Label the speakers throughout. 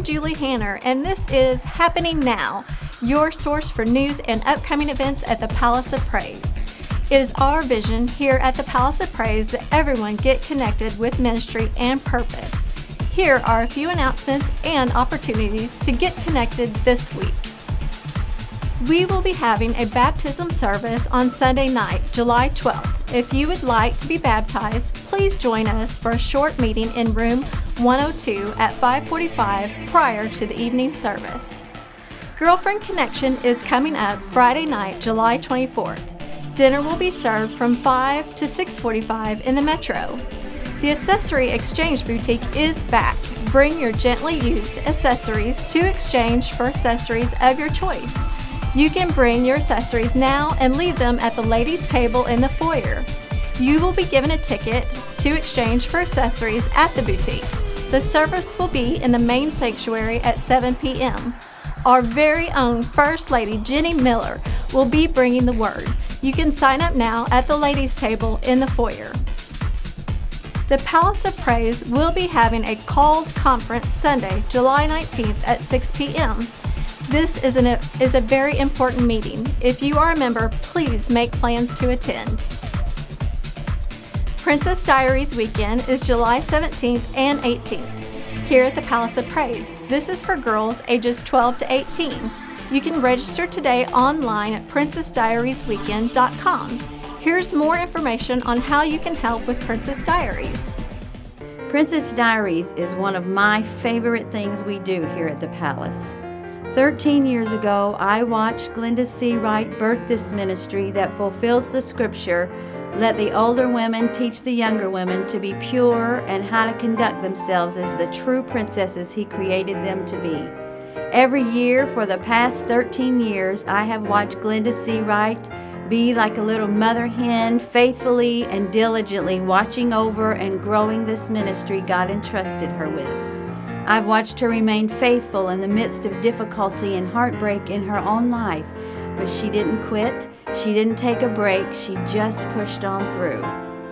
Speaker 1: Julie Hanner, and this is Happening Now, your source for news and upcoming events at the Palace of Praise. It is our vision here at the Palace of Praise that everyone get connected with ministry and purpose. Here are a few announcements and opportunities to get connected this week. We will be having a baptism service on Sunday night, July 12th. If you would like to be baptized, please join us for a short meeting in room 102 at 5:45 prior to the evening service. Girlfriend Connection is coming up Friday night, July 24th. Dinner will be served from 5 to 6:45 in the Metro. The Accessory Exchange Boutique is back. Bring your gently used accessories to exchange for accessories of your choice. You can bring your accessories now and leave them at the ladies' table in the foyer. You will be given a ticket to exchange for accessories at the boutique. The service will be in the main sanctuary at 7 p.m. Our very own First Lady Jenny Miller will be bringing the word. You can sign up now at the ladies' table in the foyer. The Palace of Praise will be having a called conference Sunday, July 19th at 6 p.m. This is a very important meeting. If you are a member, please make plans to attend. Princess Diaries Weekend is July 17th and 18th here at the Palace of Praise. This is for girls ages 12 to 18. You can register today online at princessdiariesweekend.com. Here's more information on how you can help with Princess Diaries.
Speaker 2: Princess Diaries is one of my favorite things we do here at the Palace. 13 years ago, I watched Glenda C. Wright birth this ministry that fulfills the scripture, "Let the older women teach the younger women to be pure and how to conduct themselves as the true princesses He created them to be." Every year for the past 13 years, I have watched Glenda C. Wright be like a little mother hen, faithfully and diligently watching over and growing this ministry God entrusted her with. I've watched her remain faithful in the midst of difficulty and heartbreak in her own life, but she didn't quit, she didn't take a break, she just pushed on through.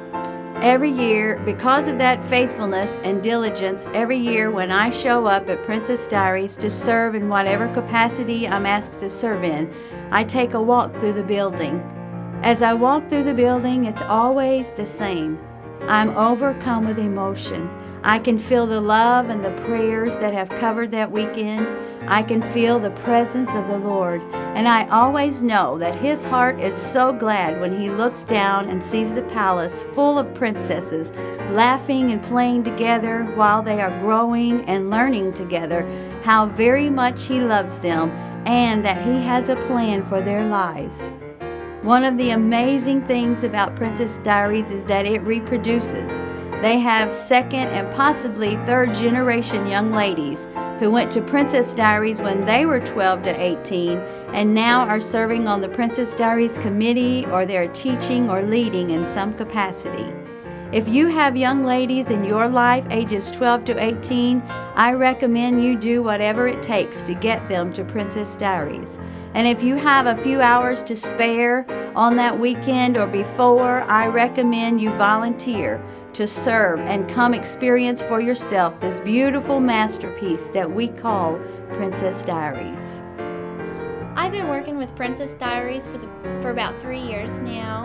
Speaker 2: Every year, because of that faithfulness and diligence, every year when I show up at Princess Diaries to serve in whatever capacity I'm asked to serve in, I take a walk through the building. As I walk through the building, it's always the same. I'm overcome with emotion. I can feel the love and the prayers that have covered that weekend. I can feel the presence of the Lord, and I always know that His heart is so glad when He looks down and sees the palace full of princesses laughing and playing together while they are growing and learning together how very much He loves them and that He has a plan for their lives. One of the amazing things about Princess Diaries is that it reproduces. They have second and possibly third generation young ladies who went to Princess Diaries when they were 12 to 18 and now are serving on the Princess Diaries committee, or they're teaching or leading in some capacity. If you have young ladies in your life ages 12 to 18, I recommend you do whatever it takes to get them to Princess Diaries. And if you have a few hours to spare on that weekend or before, I recommend you volunteer to serve and come experience for yourself this beautiful masterpiece that we call Princess Diaries.
Speaker 3: I've been working with Princess Diaries for about 3 years now,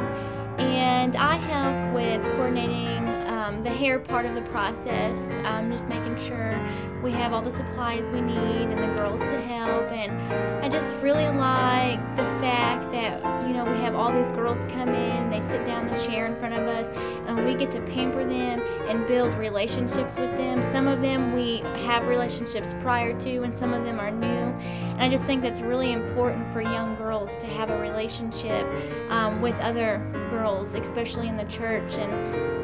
Speaker 3: and I help with coordinating the hair part of the process, just making sure we have all the supplies we need and the girls to help. And I just really like the fact that, you know, we have all these girls come in, they sit down in the chair in front of us, and we get to pamper them and build relationships with them. Some of them we have relationships prior to, and some of them are new. And I just think that's really important for young girls to have a relationship with other girls, especially in the church. And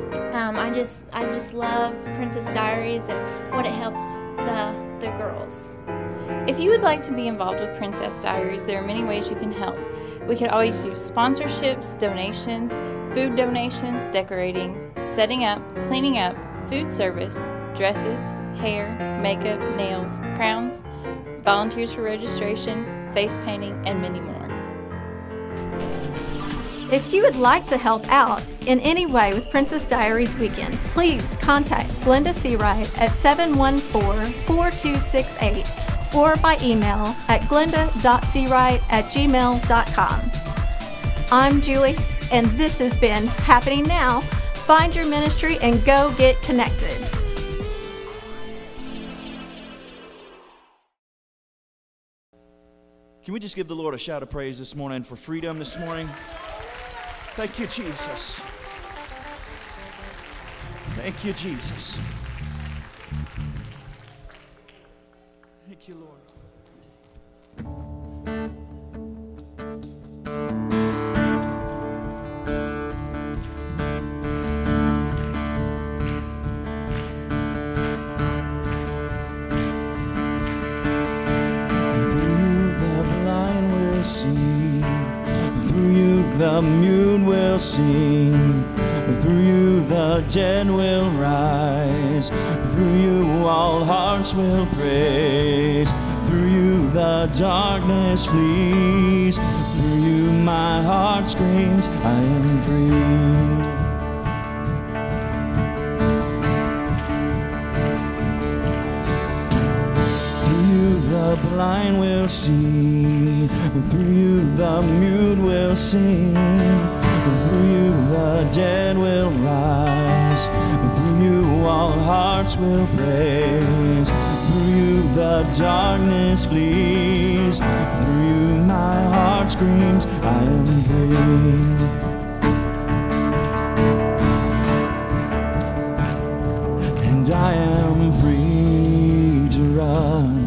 Speaker 3: I just love Princess Diaries and what it helps the girls.
Speaker 4: If you would like to be involved with Princess Diaries, there are many ways you can help. We could always do sponsorships, donations, food donations, decorating, setting up, cleaning up, food service, dresses, hair, makeup, nails, crowns, volunteers for registration, face painting, and many more.
Speaker 1: If you would like to help out in any way with Princess Diaries Weekend, please contact Glenda Seawright at 714-4268 or by email at glenda.seawright@gmail.com. I'm Julie, and this has been Happening Now. Find your ministry and go get connected.
Speaker 5: Can we just give the Lord a shout of praise this morning for freedom this morning? Thank you, Jesus. Thank you, Jesus. Thank you, Lord.
Speaker 6: The mute will sing, through you the dead will rise, through you all hearts will praise, through you the darkness flees, through you my heart screams, I am free. The blind will see, through you the mute will sing, through you the dead will rise, through you all hearts will praise, through you the darkness flees, through you my heart screams, I am free. And I am free to run.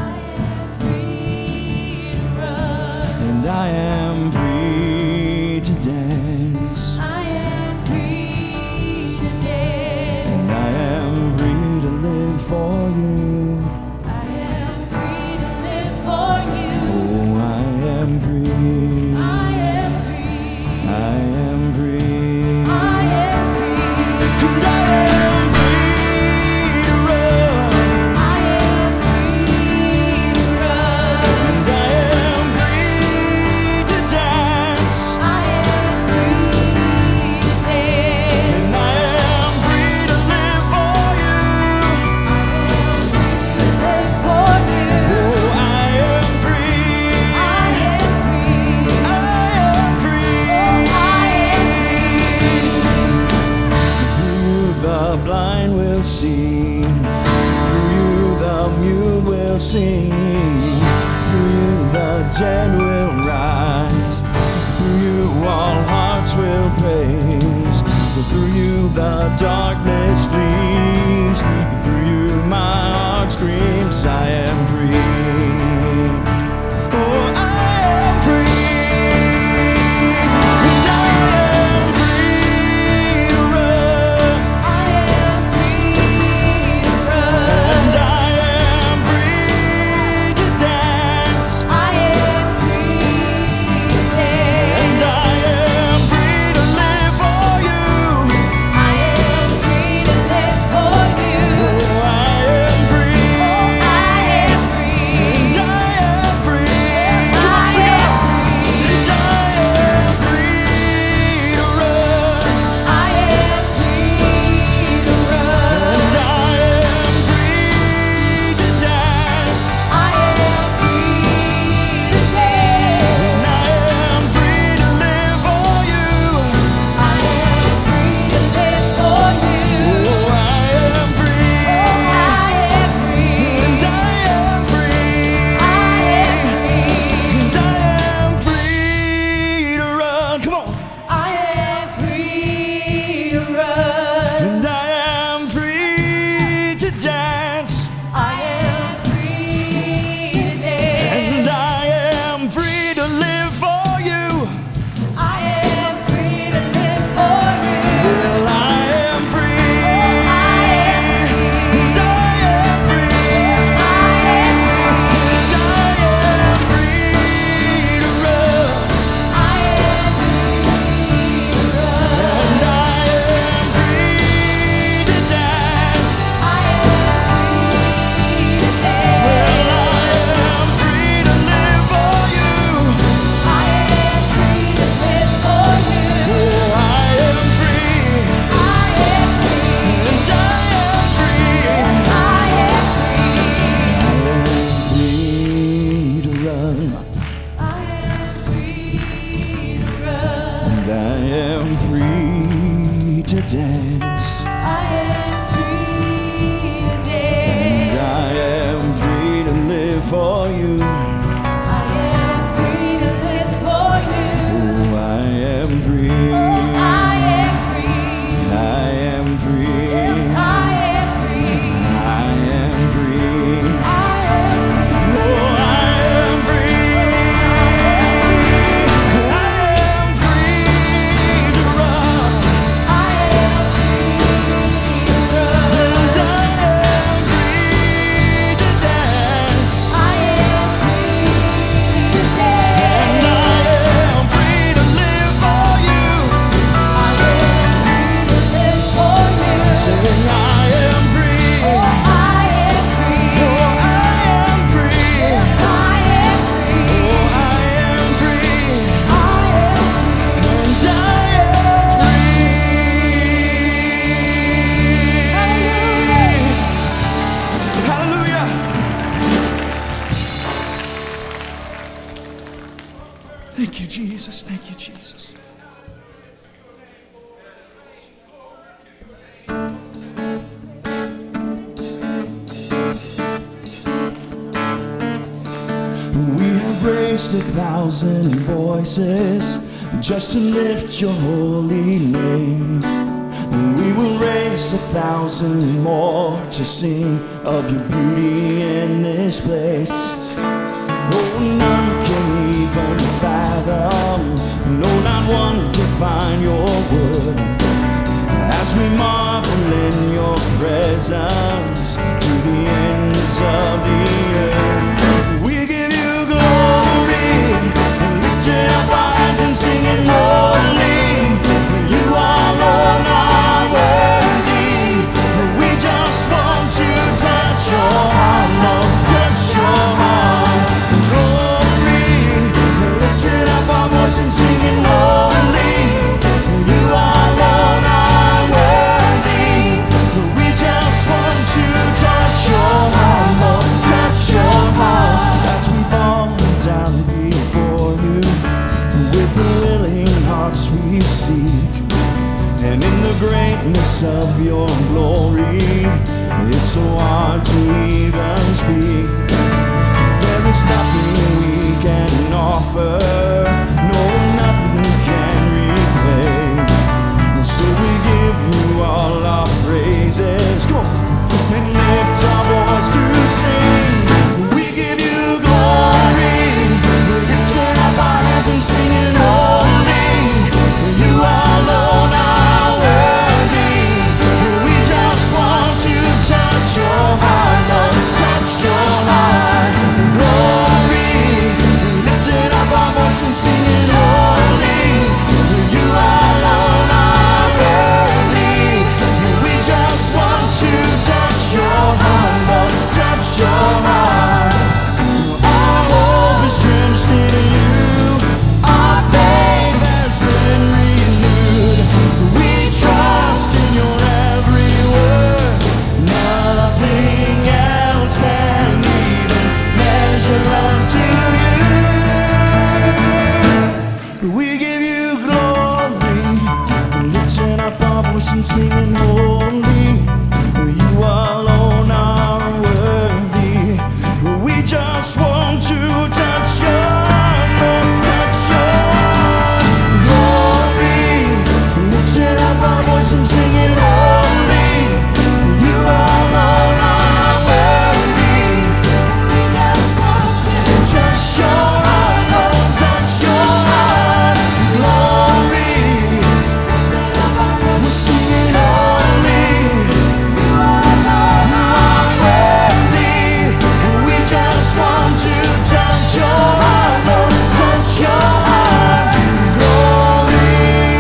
Speaker 6: I am free to dance.
Speaker 7: I am free to dance.
Speaker 6: And I am free to live for you.
Speaker 7: I am free to live for you.
Speaker 6: Oh, I am free.
Speaker 7: I am free.
Speaker 6: I am free.
Speaker 7: I am free.
Speaker 6: And I am free to run.
Speaker 7: I am free to run.
Speaker 6: And I am free to dance.
Speaker 7: I am free to dance.
Speaker 6: And I am free to live for you.
Speaker 7: Live for you.
Speaker 6: Oh, I am free.
Speaker 7: I am free.
Speaker 6: I am free.
Speaker 7: I am
Speaker 6: Through you the blind will see, through you the mute will sing, through you the dead will rise, through you all hearts will praise, through you the darkness flees, through you my heart screams, I am free. Oh, I am free. And I am free to run.
Speaker 7: I am free to run.
Speaker 6: And I am free to dance.
Speaker 7: I am free to dance.
Speaker 6: And I am free to live for you.
Speaker 7: I am free to live for you.
Speaker 6: Oh, I am free.
Speaker 7: I am
Speaker 6: run.
Speaker 7: I am free to run.
Speaker 6: And I am free to dance.
Speaker 7: I am free to dance.
Speaker 6: And I am free to live for you.
Speaker 7: I am free to live for you.
Speaker 6: Oh, I am free.
Speaker 7: I am free.
Speaker 6: I am free.
Speaker 7: Yes, I am free.
Speaker 6: I am free.
Speaker 7: I am free.
Speaker 6: Oh, I am free. I am free to run.
Speaker 7: I am free to run.
Speaker 6: And I am free to dance.
Speaker 7: I am free to dance.
Speaker 6: And I am free to live for you.
Speaker 7: I am free to live for you.
Speaker 6: Saying I am free.
Speaker 7: Oh, I am free.
Speaker 6: Oh, I am free.
Speaker 7: Yes, I am free.
Speaker 6: Oh, I am free.
Speaker 7: I am free.
Speaker 6: And I am free. Hallelujah. Thank you, Jesus. Thank you, Jesus. We have raised 1,000 voices just to lift your holy name. We will raise 1,000 more to sing of your beauty in this place. Oh, none can even fathom, no, not one can find your word. As we marvel in your presence to the ends of the earth, we give you glory, lifting up our hands and singing holy. You alone are worthy. We just want to touch your heart, Lord, touch your heart. Glory, lifting up our voice and singing holy. You alone are worthy. We just want to touch your heart, Lord, touch your heart. As we fall down before you, with willing hearts we seek. And in the greatness of your glory, it's so hard to even speak. There is nothing we can offer, no, nothing can repay. So we give you all our praises. Come on, and lift our voice to sing. We give you glory, lifting up our hands and singing holy. You alone are worthy. We just want to touch your heart, Lord, touch your heart. Glory, lifting up our voice and singing holy. You alone are worthy. We just want to touch your heart, Lord, touch your heart. Our hope is drenched in you. Our faith has been renewed. We trust in your every word. Nothing else can even measure up to you. We give you glory, lifting up our voice and singing holy. You alone are worthy. We just want to touch your Lord, touch your glory, lifting up our voice and singing holy. You alone are worthy. We just want to touch your Lord, touch your glory. We're singing holy. You alone are worthy. We just want to touch your Lord, touch your glory.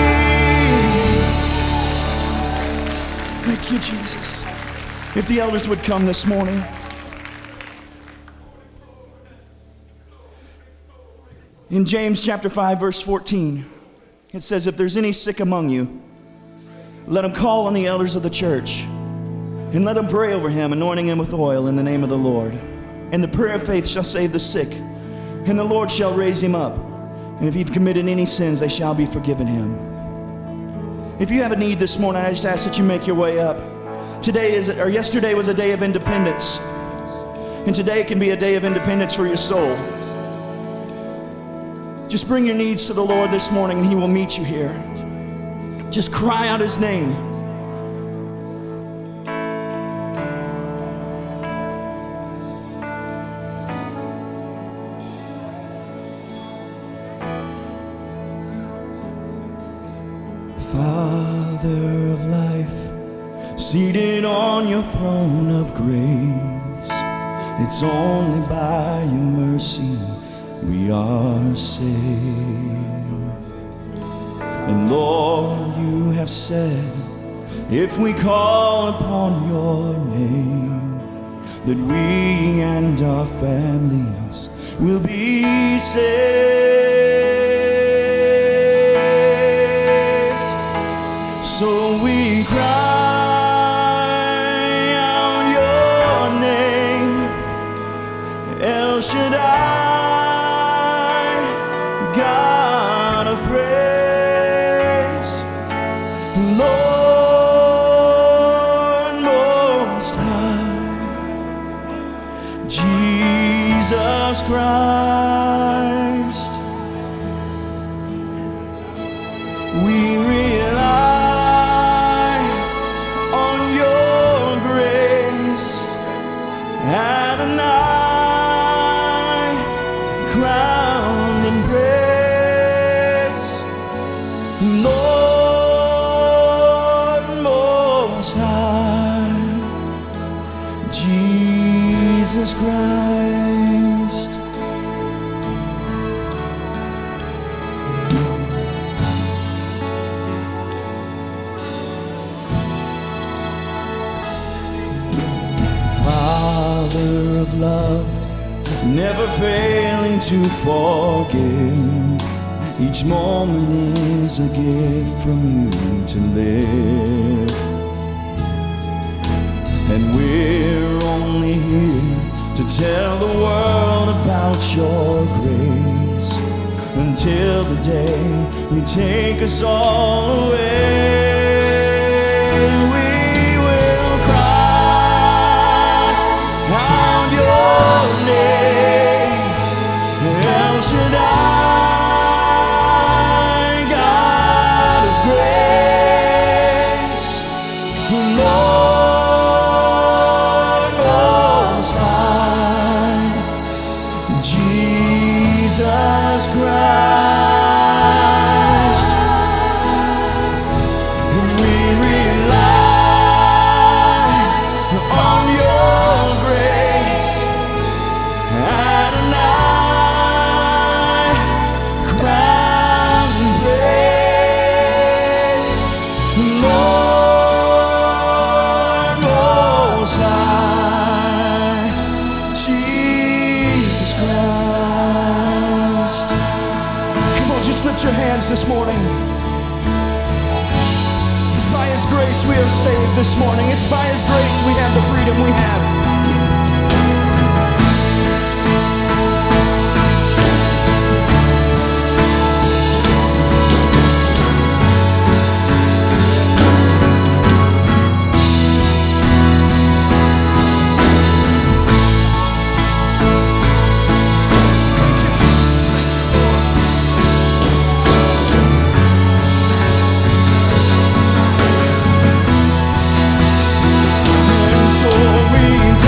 Speaker 6: Thank you, Jesus. If the elders would come this morning. In James chapter 5, verse 14, it says, if there's any sick among you, let him call on the elders of the church, and let them pray over him, anointing him with oil in the name of the Lord. And the prayer of faith shall save the sick,
Speaker 5: and the Lord shall raise him up. And if he've committed any sins, they shall be forgiven him. If you have a need this morning, I just ask that you make your way up. Yesterday was a day of independence. And today can be a day of independence for your soul. Just bring your needs to the Lord this morning and he will meet you here. Just cry out his name.
Speaker 6: Father of life, seated on your throne of grace, it's only by your mercy we are saved. And Lord, you have said, if we call upon your name, that we and our families will be saved. So we cry out your name, El Shaddai, God of praise, Lord Most High, Jesus Christ. We rely on your grace, Adonai, crowned in praise, Lord Most High, Jesus Christ. Father of love, never failing to forgive. Each moment is a gift from you to live. And we're only here to tell the world about your grace, until the day you take us all away. We will cry out your name, El Shaddai, God of grace, Lord Most High, Jesus Christ. And we rely on your grace, Adonai, crown and praise, Lord Most High, Jesus Christ. Come on, just lift your hands this morning. It's by his grace we are saved this morning. It's by his grace we have the freedom we have. Thank you, Jesus. Thank you, Lord. And so we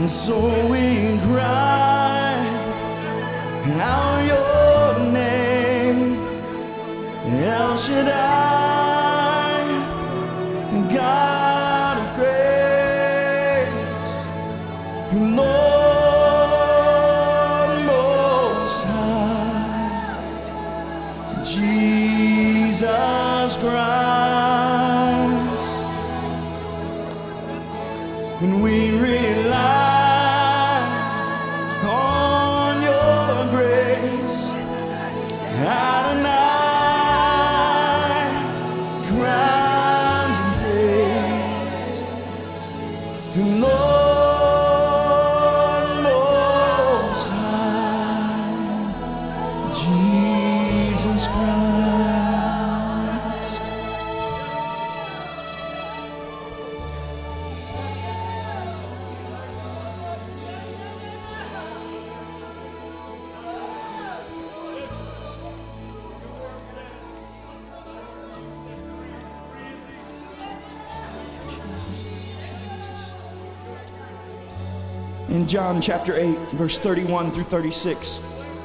Speaker 5: So we cry out your name, El Shaddai, God of grace, Lord Most High, Jesus Christ, and we rely on your grace, Adonai, crowned in praise, and Lord Most High, Jesus Christ. In John chapter 8, verse 31 through 36,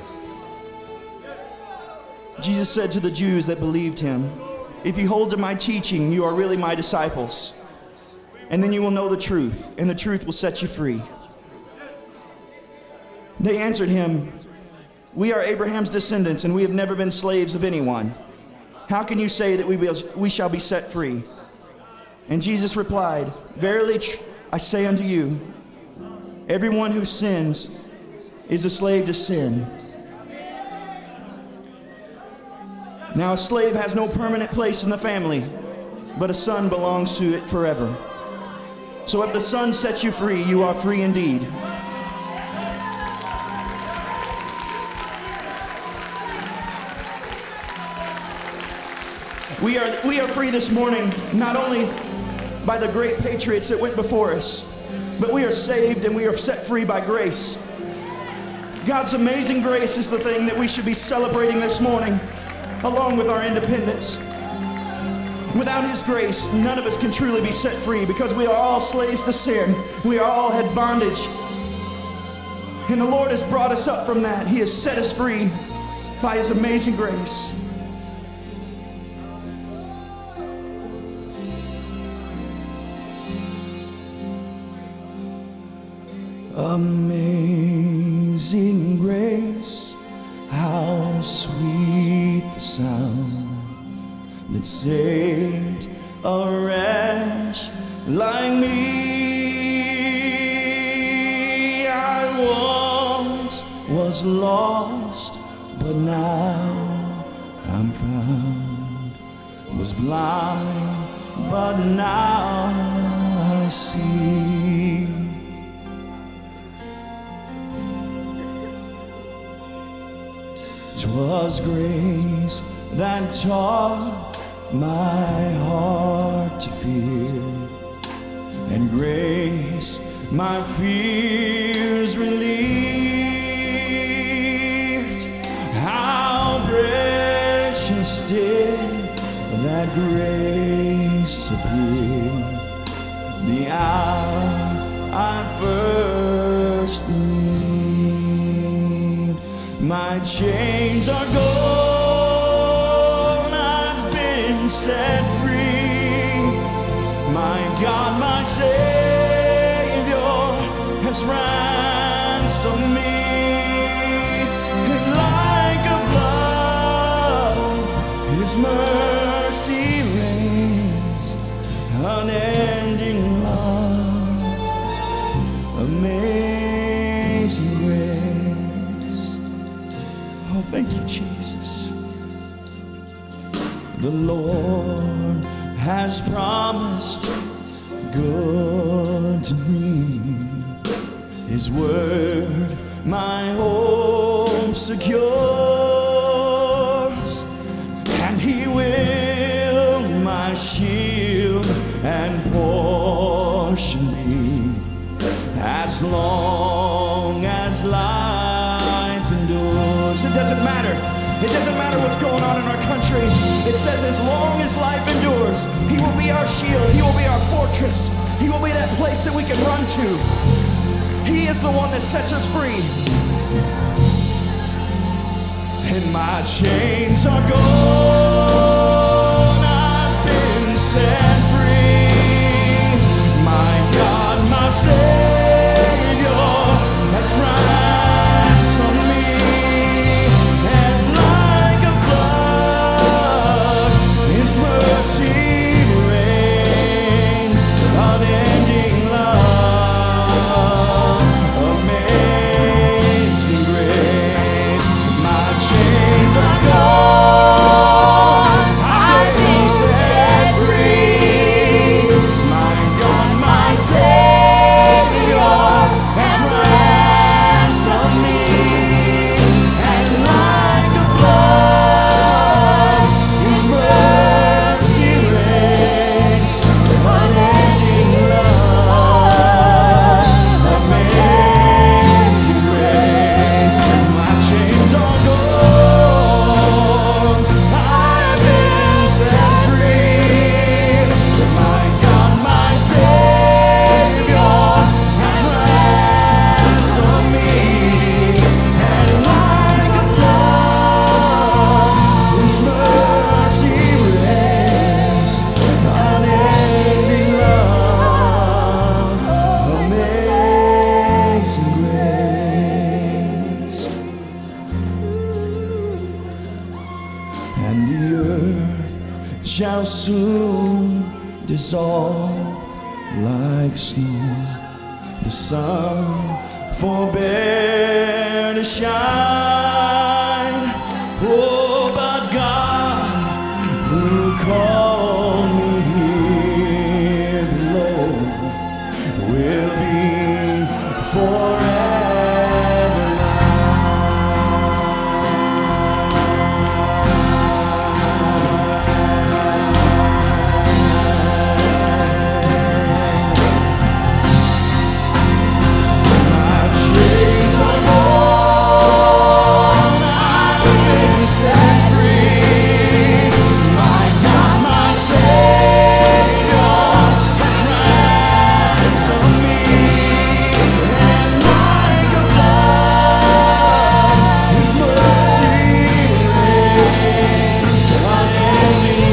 Speaker 5: Jesus said to the Jews that believed him, "If you hold to my teaching, you are really my disciples. And then you will know the truth, and the truth will set you free." They answered him, "We are Abraham's descendants, and we have never been slaves of anyone. How can you say that we shall be set free?" And Jesus replied, "Verily I say unto you, everyone who sins is a slave to sin. Now a slave has no permanent place in the family, but a son belongs to it forever. So if the Son sets you free, you are free indeed." We are free this morning, not only by the great patriots that went before us, but we are saved and we are set free by grace. God's amazing grace is the thing that we should be celebrating this morning, along with our independence. Without his grace, none of us can truly be set free, because we are all slaves to sin. We all had bondage. And the Lord has brought us up from that. He has set us free by his amazing grace. Amazing grace, how sweet the sound that saved a wretch like me. I once was lost, but now I'm found. Was blind, but now I see. 'Twas grace that taught my heart to fear, and grace my fears relieved. How precious did that grace appear the hour I first believed. My chains are gone, I've been set free. My God, my Savior has ransomed me. And like a flood, his mercy reigns, unending love, amazing grace. Oh, thank you, Jesus. The Lord has promised good to me. His word my hope secures, and he will my shield and portion be, as long as life endures. It doesn't matter. It doesn't matter what's going on in our country. It says as long as life endures, he will be our shield. He will be our fortress. He will be that place that we can run to. He is the one that sets us free. And my chains are gone, I've been set free. My God, my Savior has ransomed me. And like a flood, His mercy reigns, unending love, amazing grace. My chains are gone, I've been set free. My God, my Savior has ransomed me. And like a flood, His mercy reigns, unending love, amazing grace. My chains are gone, I've been set free. My God, my Savior has ransomed me. And like a flood, His mercy reigns, unending love, amazing grace. And the earth shall soon dissolve like snow. The sun forbear to shine. Oh, but God, who called me here below, will be forever My chains are gone, I've been set free. My God, my Savior has ransomed me. And like a flood, His mercy reigns, unending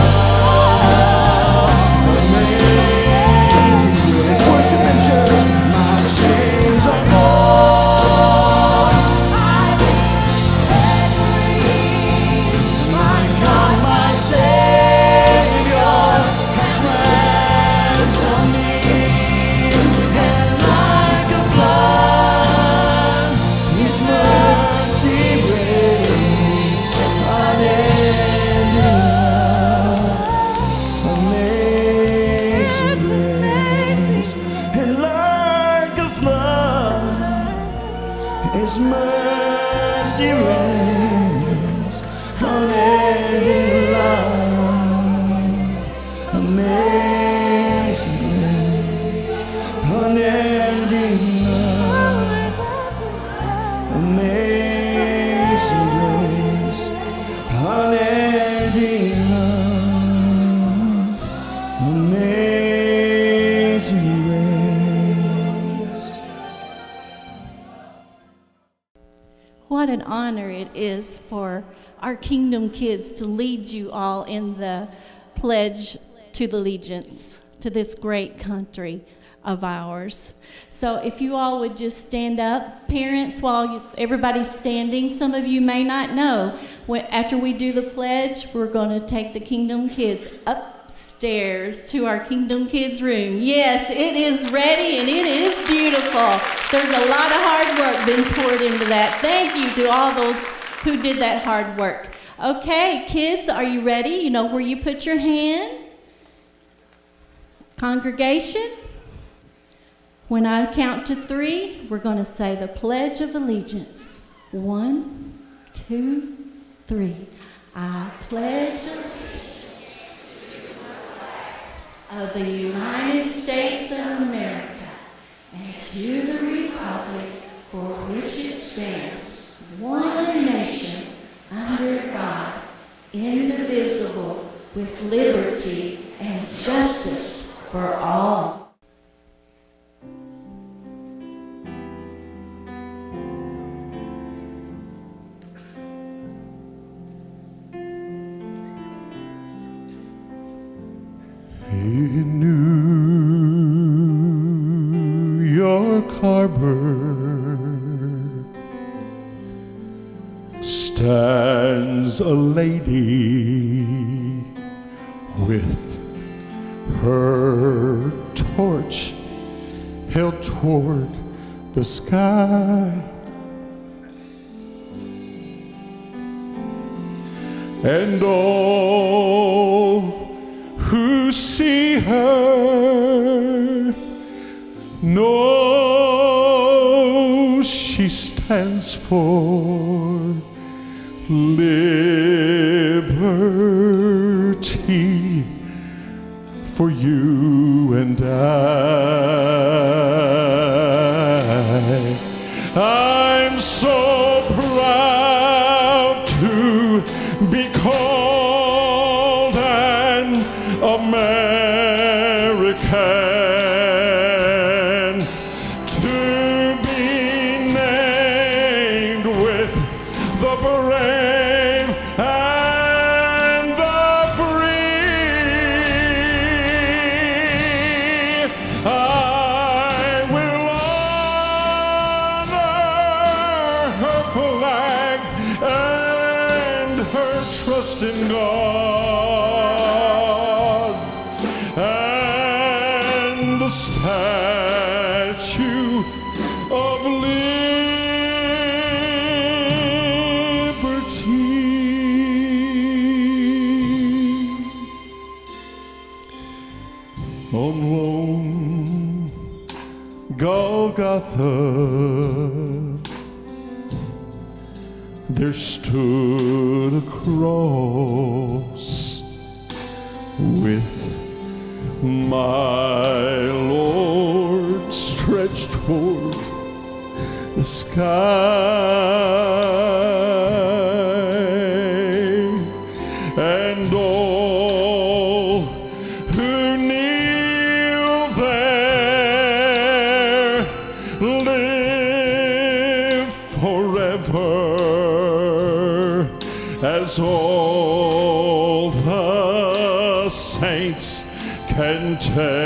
Speaker 5: love, amazing grace. Worship and church. My chains are gone, I've been set free. My God, my Savior has ransomed me. And like a flood, His mercy reigns, unending love, amazing grace. And like a flood, His mercy reigns, unending love, amazing grace, unending love, amazing grace, unending love, amazing grace.
Speaker 8: What an honor it is for our Kingdom kids to lead you all in the pledge to the allegiance to this great country of ours. So if you all would just stand up, parents, while everybody's standing. Some of you may not know, after we do the pledge, we're going to take the Kingdom kids upstairs to our Kingdom kids room. Yes, it is ready and it is beautiful. There's a lot of hard work been poured into that. Thank you to all those who did that hard work. Okay, kids, are you ready? You know where you put your hand? Congregation, when I count to 3, we're going to say the Pledge of Allegiance. 1, 2, 3. I pledge allegiance of the United States of America and to the republic for which it stands, one nation, under God, indivisible, with liberty and justice for all.
Speaker 6: lady with her torch held toward the sky. And all who see her know she stands for liberty for you and I'm so proud to be called an American, to be named with the brave and the free. I will honor her flag and her trust in God and the Statue of Liberty. On lone Golgotha there stood a cross with my Lord stretched toward the sky, and all who kneel there live forever, as all the saints can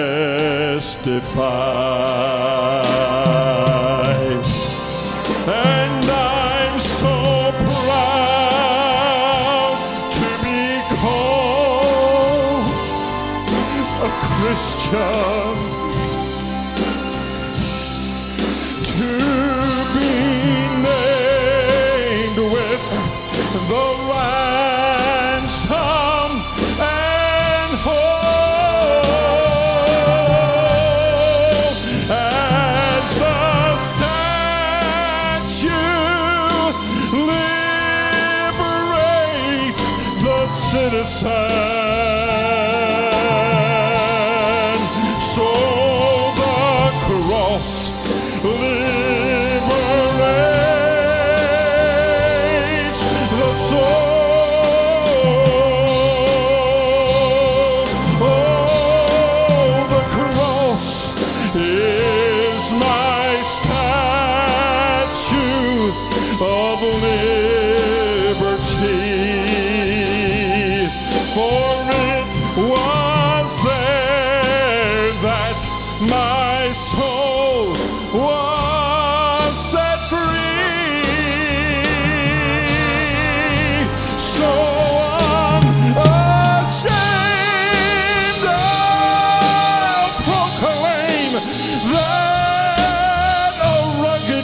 Speaker 6: testify. And I'm so proud to be called a Christian, to be named with the ransom and hope, as the statue liberates the citizen. So the cross liberates the soul. Oh, the cross is my statue of liberty, for it was there that my soul was set free. So unashamed I'll proclaim that a rugged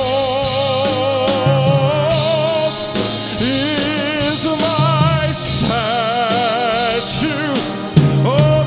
Speaker 6: cross is my statue of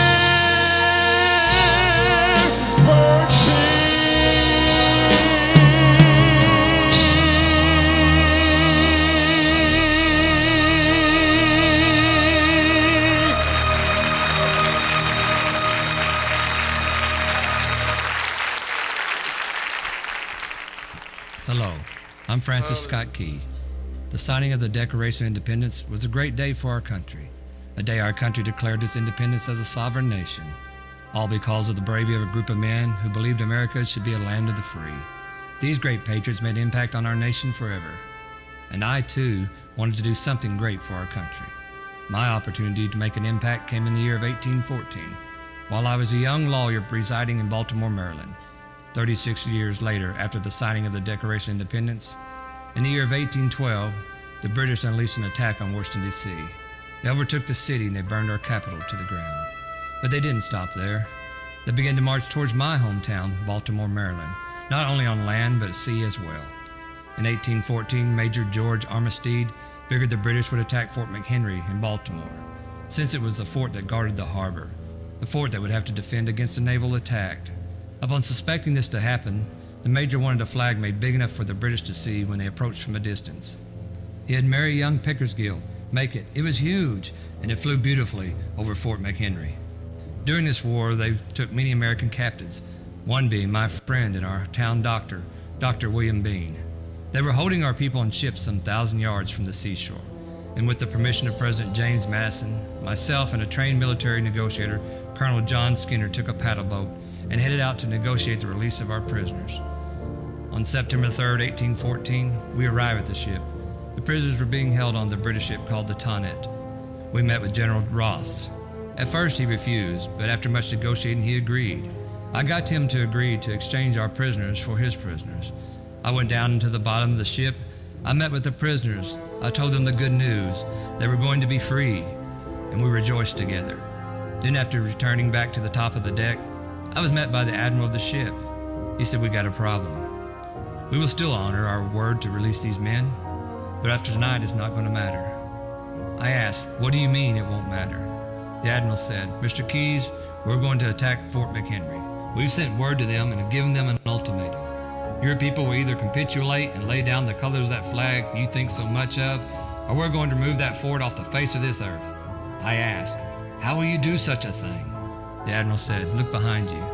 Speaker 9: Hello, I'm Francis Scott Key. The signing of the Declaration of Independence was a great day for our country, a day our country declared its independence as a sovereign nation, all because of the bravery of a group of men who believed America should be a land of the free. These great patriots made an impact on our nation forever, and I too wanted to do something great for our country. My opportunity to make an impact came in the year of 1814, while I was a young lawyer residing in Baltimore, Maryland. 36 years later, after the signing of the Declaration of Independence, in the year of 1812, the British unleashed an attack on Washington, D.C. They overtook the city and they burned our capital to the ground. But they didn't stop there. They began to march towards my hometown, Baltimore, Maryland, not only on land but at sea as well. In 1814, Major George Armistead figured the British would attack Fort McHenry in Baltimore, since it was the fort that guarded the harbor, the fort that would have to defend against a naval attack. Upon suspecting this to happen, the Major wanted a flag made big enough for the British to see when they approached from a distance. He had Mary Young Pickersgill make it. It was huge, and it flew beautifully over Fort McHenry. During this war, they took many American captives, one being my friend and our town doctor, Dr. William Bean. They were holding our people on ships some 1,000 yards from the seashore, and with the permission of President James Madison, myself and a trained military negotiator, Colonel John Skinner, took a paddle boat and headed out to negotiate the release of our prisoners. On September 3, 1814, we arrived at the ship. The prisoners were being held on the British ship called the Tonnet. We met with General Ross. At first he refused, but after much negotiating he agreed. I got him to agree to exchange our prisoners for his prisoners. I went down into the bottom of the ship. I met with the prisoners. I told them the good news. They were going to be free, and we rejoiced together. Then after returning back to the top of the deck, I was met by the admiral of the ship. He said, "We got a problem. We will still honor our word to release these men, but after tonight it's not going to matter." I asked, "What do you mean it won't matter?" The admiral said, "Mr. Keyes, we're going to attack Fort McHenry. We've sent word to them and have given them an ultimatum. Your people will either capitulate and lay down the colors of that flag you think so much of, or we're going to remove that fort off the face of this earth." I asked, "How will you do such a thing?" The admiral said, "Look behind you."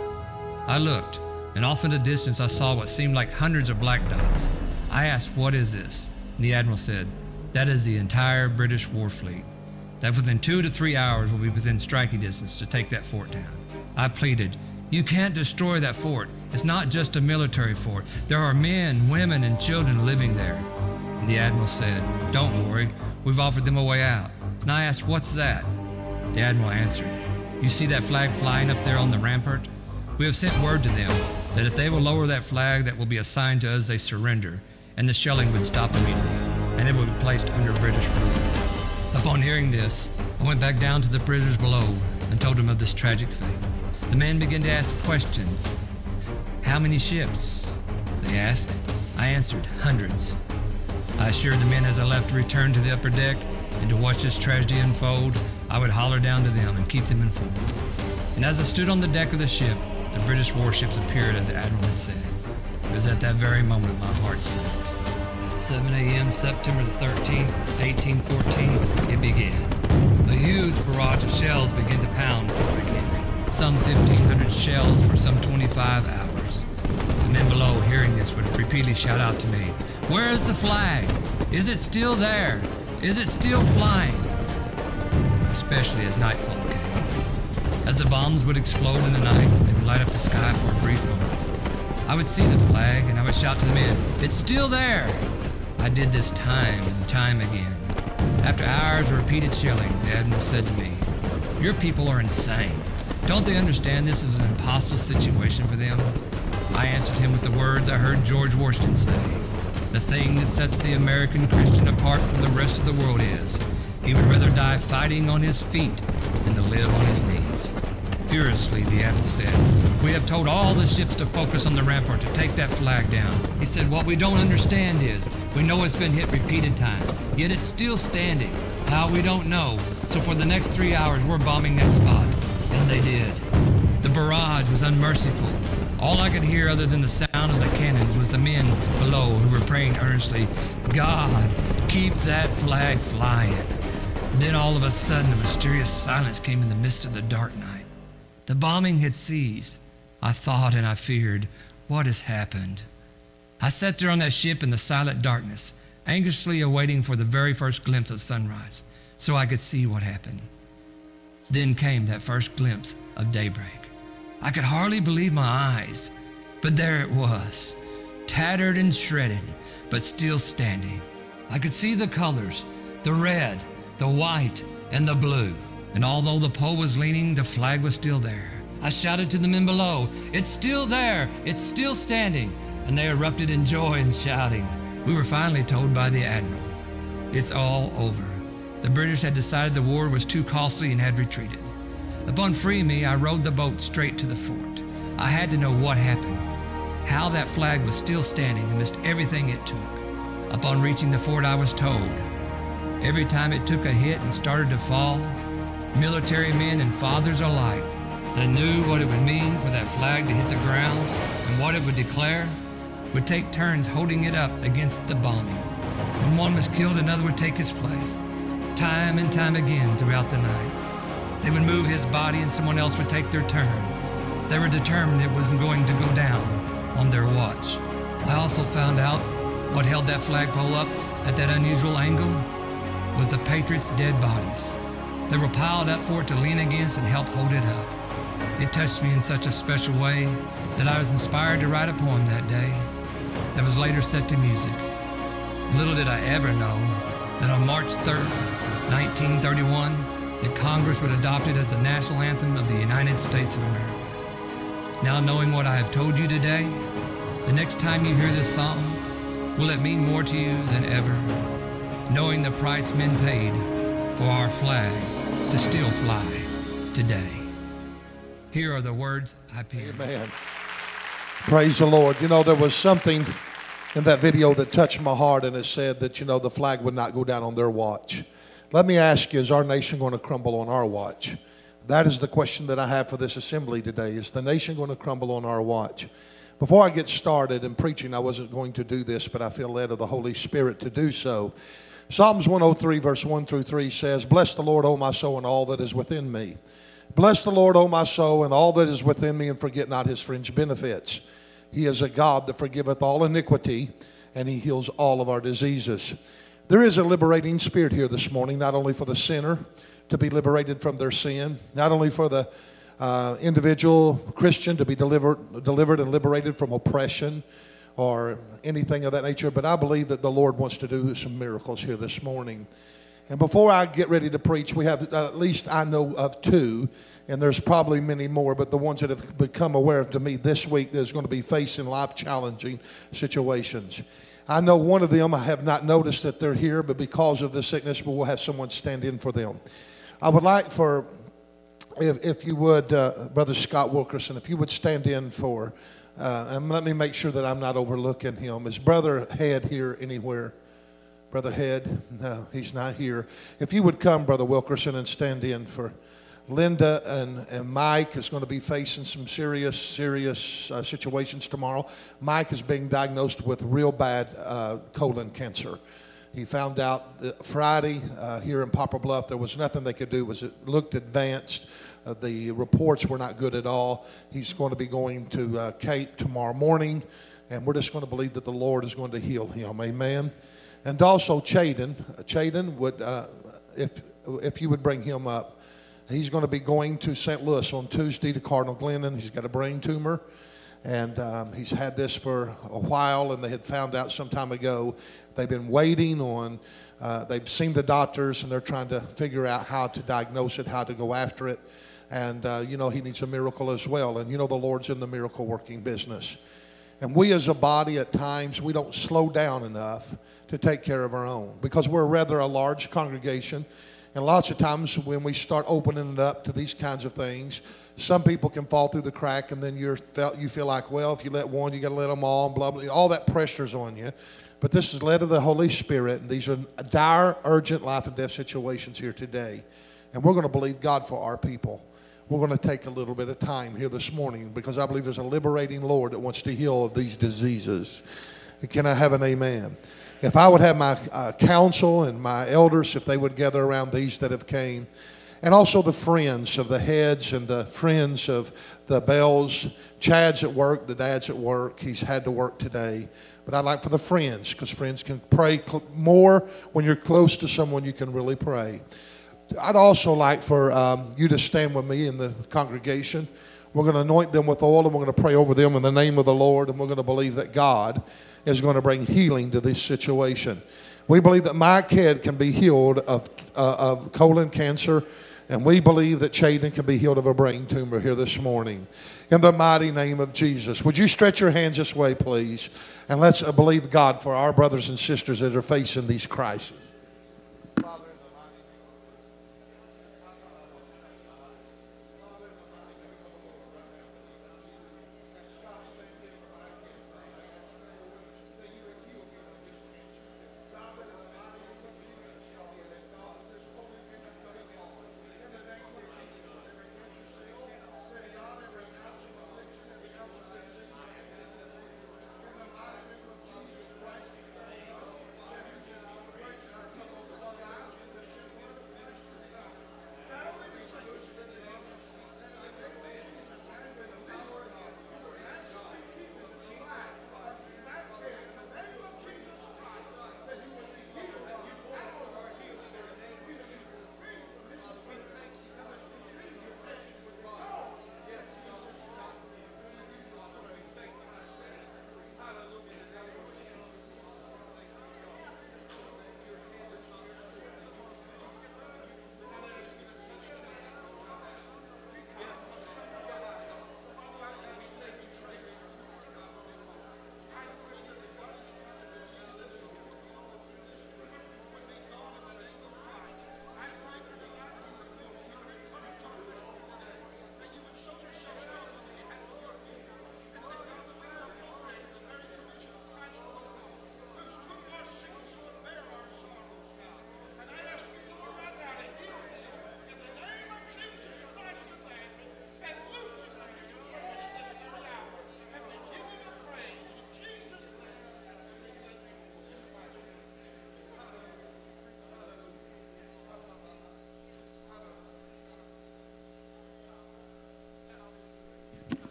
Speaker 9: I looked, and off in the distance I saw what seemed like hundreds of black dots. I asked, "What is this?" The admiral said, "That is the entire British war fleet. That within 2 to 3 hours will be within striking distance to take that fort down." I pleaded, "You can't destroy that fort. It's not just a military fort. There are men, women, and children living there." And the admiral said, "Don't worry, we've offered them a way out." And I asked, "What's that?" The admiral answered, "You see that flag flying up there on the rampart? We have sent word to them that if they will lower that flag, that will be a sign to us they surrender, and the shelling would stop immediately, and it would be placed under British rule." Upon hearing this, I went back down to the prisoners below and told them of this tragic fate. The men began to ask questions. "How many ships?" they asked. I answered, "Hundreds." I assured the men as I left to return to the upper deck and to watch this tragedy unfold. I would holler down to them and keep them informed. And as I stood on the deck of the ship, the British warships appeared as the admiral had said. It was at that very moment my heart sank. At 7 a.m. September the 13th, 1814, it began. A huge barrage of shells began to pound Fort McHenry. Some 1,500 shells for some 25 hours. The men below, hearing this, would repeatedly shout out to me, "Where is the flag? Is it still there? Is it still flying?" Especially as nightfall came. As the bombs would explode in the night, they would light up the sky for a brief moment. I would see the flag and I would shout to the men, "It's still there!" I did this time and time again. After hours of repeated shelling, the admiral said to me, "Your people are insane. Don't they understand this is an impossible situation for them?" I answered him with the words I heard George Washington say, "The thing that sets the American Christian apart from the rest of the world is, he would rather die fighting on his feet than to live on his knees." Furiously, the admiral said, "We have told all the ships to focus on the rampart to take that flag down." He said, "What we don't understand is, we know it's been hit repeated times, yet it's still standing. How, we don't know. So for the next 3 hours, we're bombing that spot." And they did. The barrage was unmerciful. All I could hear other than the sound of the cannons was the men below who were praying earnestly, "God, keep that flag flying." Then all of a sudden, a mysterious silence came in the midst of the dark night. The bombing had ceased. I thought and I feared, what has happened? I sat there on that ship in the silent darkness, anxiously awaiting for the very first glimpse of sunrise, so I could see what happened. Then came that first glimpse of daybreak. I could hardly believe my eyes, but there it was, tattered and shredded, but still standing. I could see the colors, the red, the white, and the blue. And although the pole was leaning, the flag was still there. I shouted to the men below, "It's still there! It's still standing!" And they erupted in joy and shouting. We were finally told by the admiral, It's all over. The British had decided the war was too costly and had retreated. Upon freeing me, I rowed the boat straight to the fort. I had to know what happened, how that flag was still standing amidst everything it took. Upon reaching the fort, I was told, every time it took a hit and started to fall, military men and fathers alike that knew what it would mean for that flag to hit the ground and what it would declare would take turns holding it up against the bombing. When one was killed, another would take his place, time and time again throughout the night. They would move his body and someone else would take their turn. They were determined it wasn't going to go down on their watch. I also found out what held that flagpole up at that unusual angle was the Patriots' dead bodies. They were piled up for it to lean against and help hold it up. It touched me in such a special way that I was inspired to write a poem that day that was later set to music. Little did I ever know that on March 3rd, 1931, that Congress would adopt it as the national anthem of the United States of America. Now knowing what I have told you today, the next time you hear this song, will it mean more to you than ever, knowing the price men paid for our flag to still fly today? Here are the words I penned.
Speaker 10: Amen. Praise the Lord. You know, there was something in that video that touched my heart, and it said that, you know, the flag would not go down on their watch. Let me ask you, is our nation going to crumble on our watch? That is the question that I have for this assembly today. Is the nation going to crumble on our watch? Before I get started in preaching, I wasn't going to do this, but I feel led of the Holy Spirit to do so. Psalms 103, verse 1 through 3 says, "Bless the Lord, O my soul, and all that is within me. Bless the Lord, O my soul, and all that is within me, and forget not his fringe benefits. He is a God that forgiveth all iniquity, and he heals all of our diseases." There is a liberating spirit here this morning, not only for the sinner to be liberated from their sin, not only for the individual Christian to be delivered and liberated from oppression or anything of that nature, but I believe that the Lord wants to do some miracles here this morning. And before I get ready to preach, we have, at least I know of two, and there's probably many more, but the ones that have become aware of to me this week that's going to be facing life-challenging situations. I know one of them, I have not noticed that they're here, but because of the sickness, we'll have someone stand in for them. I would like for, if you would, Brother Scott Wilkerson, if you would stand in for, and let me make sure that I'm not overlooking him. Is Brother Head here anywhere? Brother Head? No, he's not here. If you would come, Brother Wilkerson, and stand in for Linda and Mike is going to be facing some serious situations tomorrow. Mike is being diagnosed with real bad colon cancer. He found out that Friday here in Poplar Bluff there was nothing they could do. It looked advanced. The reports were not good at all. He's going to be going to Cape tomorrow morning, and we're just going to believe that the Lord is going to heal him. Amen. And also Chaden would, if you would bring him up. He's going to be going to St. Louis on Tuesday to Cardinal Glennon. He's got a brain tumor, and he's had this for a while, and they had found out some time ago. They've been waiting on, they've seen the doctors, and they're trying to figure out how to diagnose it, how to go after it. And, you know, he needs a miracle as well. And, you know, the Lord's in the miracle working business. And we as a body at times, we don't slow down enough to take care of our own because we're rather a large congregation. And lots of times when we start opening it up to these kinds of things, some people can fall through the crack, and then you feel like, well, if you let one, you got to let them all, and blah, blah. All that pressure's on you. But this is led of the Holy Spirit, and these are dire, urgent life and death situations here today. And we're going to believe God for our people. We're going to take a little bit of time here this morning because I believe there's a liberating Lord that wants to heal these diseases. Can I have an amen? If I would have my council and my elders, if they would gather around these that have came, and also the friends of the heads and the friends of the Bells. Chad's at work, the dad's at work. He's had to work today. But I'd like for the friends, because friends can pray more when you're close to someone you can really pray. I'd also like for you to stand with me in the congregation. We're going to anoint them with oil, and we're going to pray over them in the name of the Lord, and we're going to believe that God is going to bring healing to this situation. We believe that Mike Head can be healed of colon cancer, and we believe that Chaden can be healed of a brain tumor here this morning. In the mighty name of Jesus. Would you stretch your hands this way, please? And let's believe God for our brothers and sisters that are facing these crises.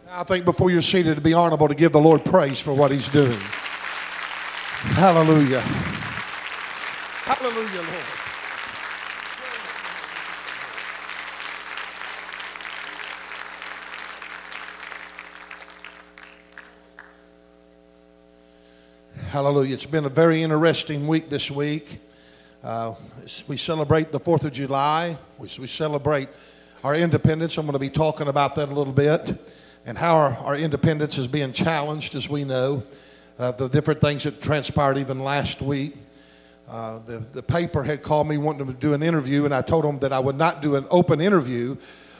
Speaker 10: I think before you're seated, it'd be honorable to give the Lord praise for what he's doing. Hallelujah. Hallelujah, Lord. Hallelujah. It's been a very interesting week this week. We celebrate the 4th of July. We celebrate our independence. I'm going to be talking about that a little bit and how our independence is being challenged, as we know. The different things that transpired even last week. The paper had called me wanting to do an interview, and I told them that I would not do an open interview,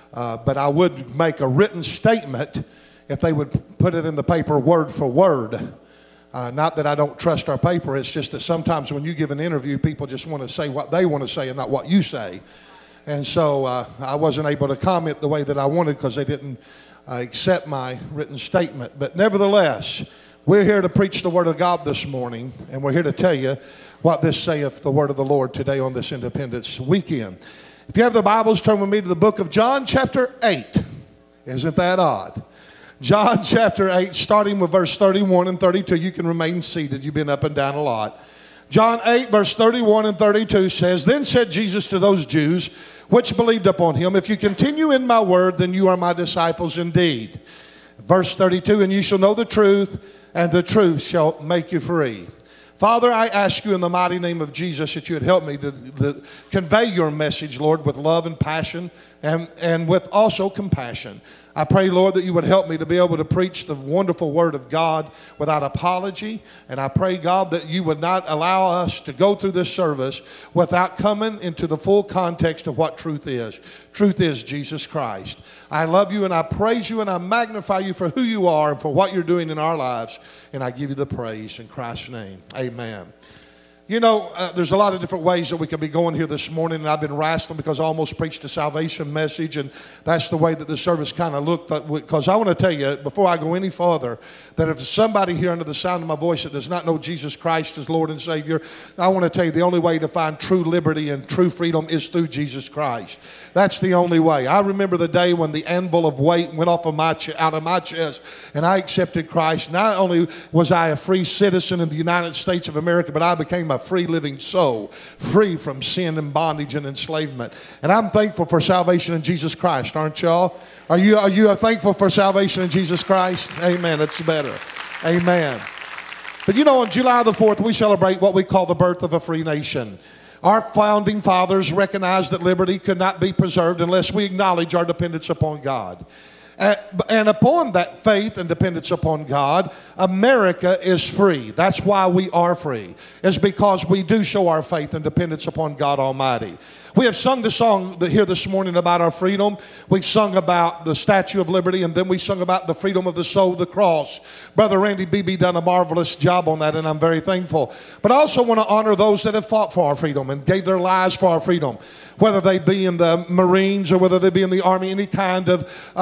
Speaker 10: but I would make a written statement if they would put it in the paper word for word. Not that I don't trust our paper, it's just that sometimes when you give an interview, people just want to say what they want to say and not what you say. And so I wasn't able to comment the way that I wanted because they didn't accept my written statement. But nevertheless, we're here to preach the Word of God this morning, and we're here to tell you what this saith the Word of the Lord today on this Independence weekend. If you have the Bibles, turn with me to the book of John chapter 8. Isn't that odd? John chapter 8, starting with verse 31 and 32. You can remain seated. You've been up and down a lot. John 8, verse 31 and 32 says, Then said Jesus to those Jews which believed upon him, If you continue in my word, then you are my disciples indeed. Verse 32, And you shall know the truth, and the truth shall make you free. Father, I ask you in the mighty name of Jesus that you would help me to convey your message, Lord, with love and passion and with also compassion. I pray, Lord, that you would help me to be able to preach the wonderful word of God without apology. And I pray, God, that you would not allow us to go through this service without coming into the full context of what truth is. Truth is Jesus Christ. I love you and I praise you and I magnify you for who you are and for what you're doing in our lives. And I give you the praise in Christ's name. Amen. You know, there's a lot of different ways that we could be going here this morning, and I've been wrestling because I almost preached a salvation message, and that's the way that the service kind of looked. Because I want to tell you, before I go any further, that if somebody here under the sound of my voice that does not know Jesus Christ as Lord and Savior, I want to tell you the only way to find true liberty and true freedom is through Jesus Christ. That's the only way. I remember the day when the anvil of weight went off of out of my chest, and I accepted Christ. Not only was I a free citizen in the United States of America, but I became a free living soul, free from sin and bondage and enslavement. And I'm thankful for salvation in Jesus Christ, aren't y'all? Are you thankful for salvation in Jesus Christ? Amen. That's better. Amen. But you know, on July the 4th, we celebrate what we call the birth of a free nation. Our founding fathers recognized that liberty could not be preserved unless we acknowledge our dependence upon God. And upon that faith and dependence upon God, America is free. That's why we are free. It's because we do show our faith and dependence upon God Almighty. We have sung the song here this morning about our freedom. We've sung about the Statue of Liberty, and then we sung about the freedom of the soul, the cross. Brother Randy Beebe done a marvelous job on that, and I'm very thankful. But I also want to honor those that have fought for our freedom and gave their lives for our freedom, whether they be in the Marines or whether they be in the Army, any kind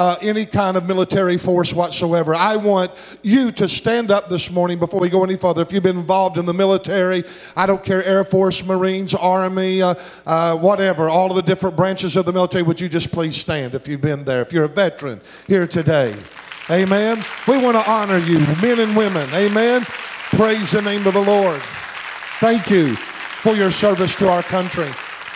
Speaker 10: of military force whatsoever. I want you to stand up this morning before we go any further. If you've been involved in the military, I don't care, Air Force, Marines, Army, whatever, all of the different branches of the military, would you just please stand if you've been there, if you're a veteran here today. Amen. We want to honor you, men and women. Amen. Praise the name of the Lord. Thank you for your service to our country.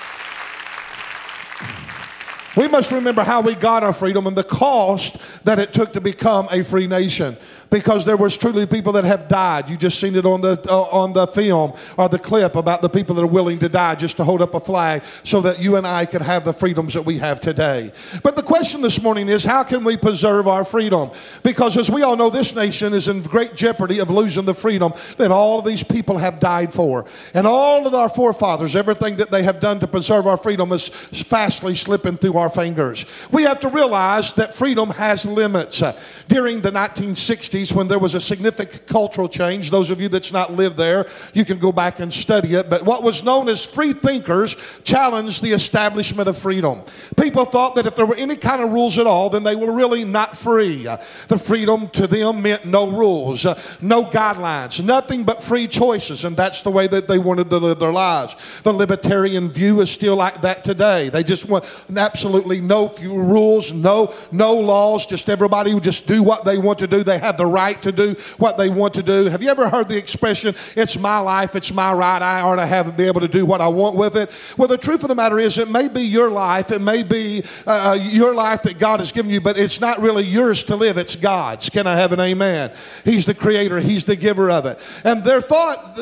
Speaker 10: We must remember how we got our freedom and the cost that it took to become a free nation. Because there was truly people that have died. You just seen it on the film or the clip about the people that are willing to die just to hold up a flag so that you and I can have the freedoms that we have today. But the question this morning is, how can we preserve our freedom? Because as we all know, this nation is in great jeopardy of losing the freedom that all of these people have died for. And all of our forefathers, everything that they have done to preserve our freedom is fastly slipping through our fingers. We have to realize that freedom has limits. During the 1960s, when there was a significant cultural change, those of you that's not lived there, you can go back and study it, but what was known as free thinkers challenged the establishment of freedom. People thought that if there were any kind of rules at all, then they were really not free. The freedom to them meant no rules, no guidelines, nothing but free choices, and that's the way that they wanted to live their lives. The libertarian view is still like that today. They just want absolute absolutely no few rules, no laws, just everybody who just do what they want to do. They have the right to do what they want to do. Have you ever heard the expression, it's my life, it's my right, I ought to be able to do what I want with it? Well, the truth of the matter is, it may be your life, it may be your life that God has given you, but it's not really yours to live, it's God's. Can I have an amen? He's the creator, He's the giver of it. And the thought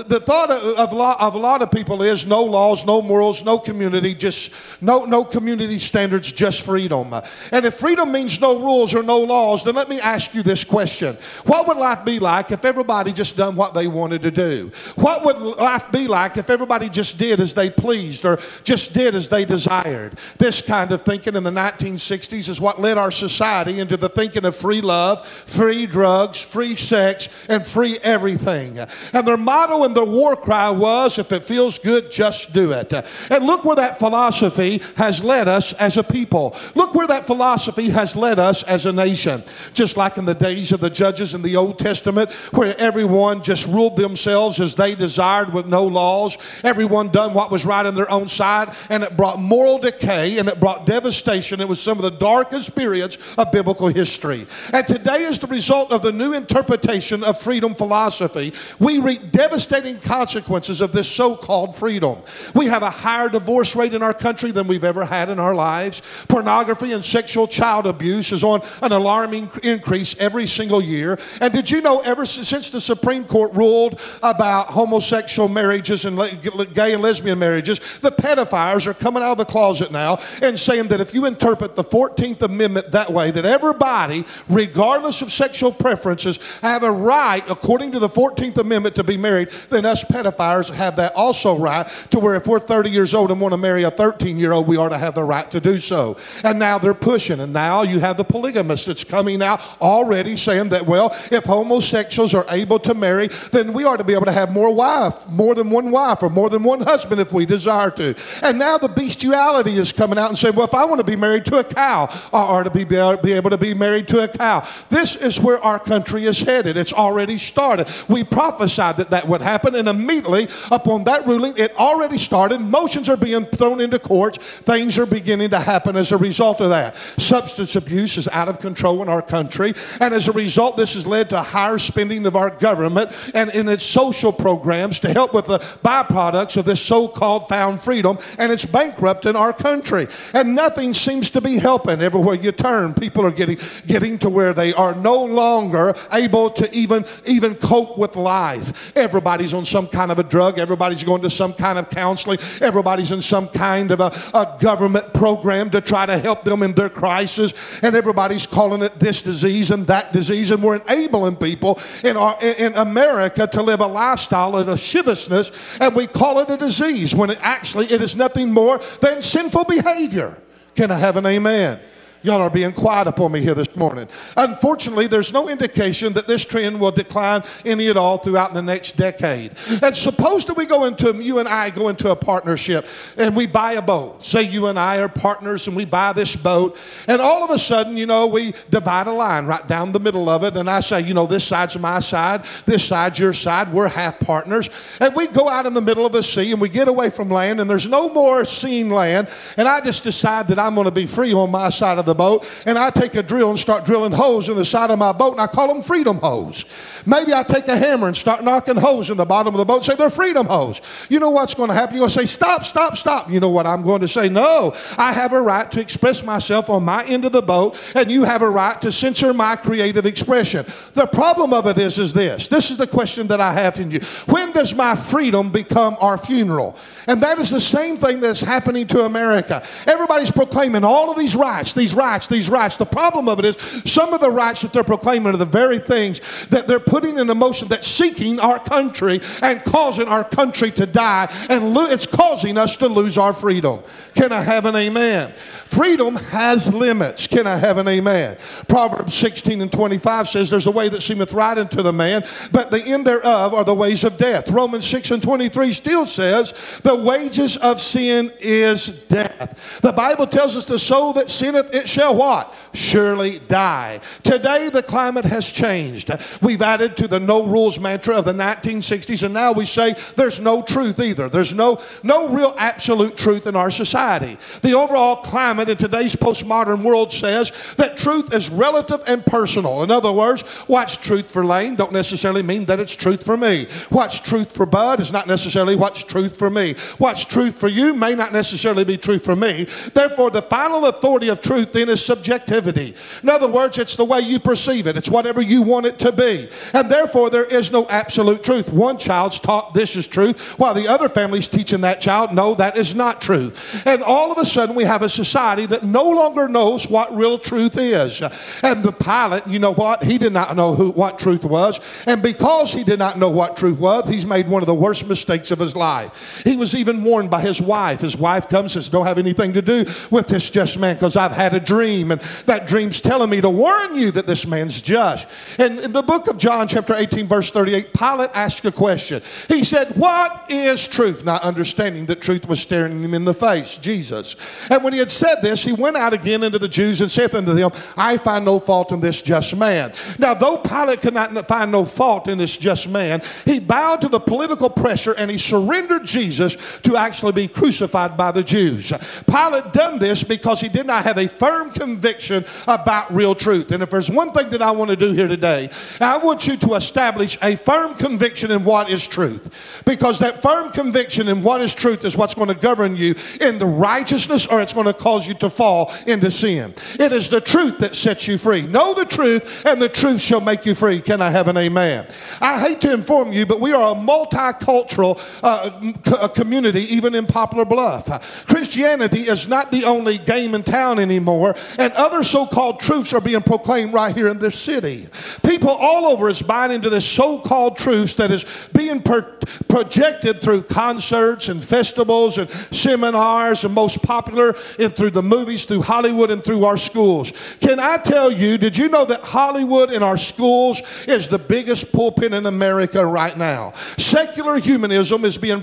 Speaker 10: of a lot of people is no laws, no morals, no community, just no community standards, just freedom. And if freedom means no rules or no laws, then let me ask you this question. What would life be like if everybody just done what they wanted to do? What would life be like if everybody just did as they pleased or just did as they desired? This kind of thinking in the 1960s is what led our society into the thinking of free love, free drugs, free sex, and free everything. And their motto and their war cry was, if it feels good, just do it. And look where that philosophy has led us as a people. Look where that philosophy has led us as a nation. Just like in the days of the judges in the Old Testament, where everyone just ruled themselves as they desired with no laws. Everyone done what was right in their own sight, and it brought moral decay and it brought devastation. It was some of the darkest periods of biblical history. And today, as the result of the new interpretation of freedom philosophy, we reap devastating consequences of this so-called freedom. We have a higher divorce rate in our country than we've ever had in our lives. Pornography and sexual child abuse is on an alarming increase every single year. And did you know, ever since the Supreme Court ruled about homosexual marriages and gay and lesbian marriages, the pedophiles are coming out of the closet now and saying that if you interpret the 14th Amendment that way, that everybody, regardless of sexual preferences, have a right, according to the 14th Amendment, to be married, then us pedophiles have that also right, to where if we're 30 years old and want to marry a 13-year-old, we ought to have the right to do so. And now they're pushing, and now you have the polygamists that's coming out already saying that, well, if homosexuals are able to marry, then we ought to be able to have more than one wife, or more than one husband if we desire to. And now the bestiality is coming out and saying, well, if I want to be married to a cow, I ought to be able to be married to a cow. This is where our country is headed. It's already started. We prophesied that that would happen, and immediately upon that ruling, it already started. Motions are being thrown into courts. Things are beginning to happen as a result of that. Substance abuse is out of control in our country, and as a result, this has led to higher spending of our government and in its social programs to help with the byproducts of this so-called found freedom, and it's bankrupting our country. And nothing seems to be helping. Everywhere you turn, people are getting to where they are no longer able to even cope with life. Everybody's on some kind of a drug. Everybody's going to some kind of counseling. Everybody's in some kind of a government program to try to help them in their crisis. And everybody's calling it this disease and that disease. And we're enabling people in America to live a lifestyle of lasciviousness, and we call it a disease when it is nothing more than sinful behavior. Can I have an amen? Y'all are being quiet upon me here this morning. Unfortunately, there's no indication that this trend will decline any at all throughout the next decade. And suppose that you and I go into a partnership and we buy a boat. Say you and I are partners and we buy this boat, and all of a sudden, we divide a line right down the middle of it, and I say, this side's my side, this side's your side, we're half partners. And we go out in the middle of the sea and we get away from land, and there's no more seen land, and I just decide that I'm going to be free on my side of the boat, and I take a drill and start drilling holes in the side of my boat, and I call them freedom holes. Maybe I take a hammer and start knocking holes in the bottom of the boat and say they're freedom holes. You know what's going to happen? You're going to say, stop, stop, stop. You know what I'm going to say? No, I have a right to express myself on my end of the boat, and you have a right to censor my creative expression. The problem of it is this. This is the question that I have in you. When does my freedom become our funeral? And that is the same thing that's happening to America. Everybody's proclaiming all of these rights, these rights, these rights. The problem of it is some of the rights that they're proclaiming are the very things that they're putting into motion that's seeking our country and causing our country to die. And it's causing us to lose our freedom. Can I have an amen? Freedom has limits. Can I have an amen? Proverbs 16:25 says, there's a way that seemeth right unto the man, but the end thereof are the ways of death. Romans 6:23 still says, the wages of sin is death. The Bible tells us the soul that sinneth, it shall what? Surely die. Today the climate has changed. We've added to the no rules mantra of the 1960s, and now we say there's no truth either. There's no real absolute truth in our society. The overall climate in today's postmodern world says that truth is relative and personal. In other words, what's truth for Lane don't necessarily mean that it's truth for me. What's truth for Bud is not necessarily what's truth for me. What's truth for you may not necessarily be truth for me. Therefore, the final authority of truth then is subjectivity. In other words, it's the way you perceive it. It's whatever you want it to be. And therefore, there is no absolute truth. One child's taught this is truth, while the other family's teaching that child, no, that is not truth. And all of a sudden, we have a society that no longer knows what real truth is. And the pilot, you know what? He did not know what truth was. And because he did not know what truth was, he's made one of the worst mistakes of his life. He was even warned by his wife. His wife comes and says, don't have anything to do with this just man, because I've had a dream, and that dream's telling me to warn you that this man's just. And in the book of John, chapter 18, verse 38, Pilate asked a question. He said, what is truth? Not understanding that truth was staring him in the face, Jesus. And when he had said this, he went out again into the Jews and saith unto them, I find no fault in this just man. Now, though Pilate could not find no fault in this just man, he bowed to the political pressure and he surrendered Jesus to actually be crucified by the Jews. Pilate done this because he did not have a firm conviction about real truth. And if there's one thing that I want to do here today, I want you to establish a firm conviction in what is truth. Because that firm conviction in what is truth is what's going to govern you into righteousness, or it's going to cause you to fall into sin. It is the truth that sets you free. Know the truth, and the truth shall make you free. Can I have an amen? I hate to inform you, but we are a multicultural community, even in Poplar Bluff. Christianity is not the only game in town anymore, and other so-called truths are being proclaimed right here in this city. People all over is buying into this so-called truths that is being projected through concerts and festivals and seminars, and most popular and through the movies, through Hollywood, and through our schools. Can I tell you, did you know that Hollywood in our schools is the biggest pulpit in America right now? Secular humanism is being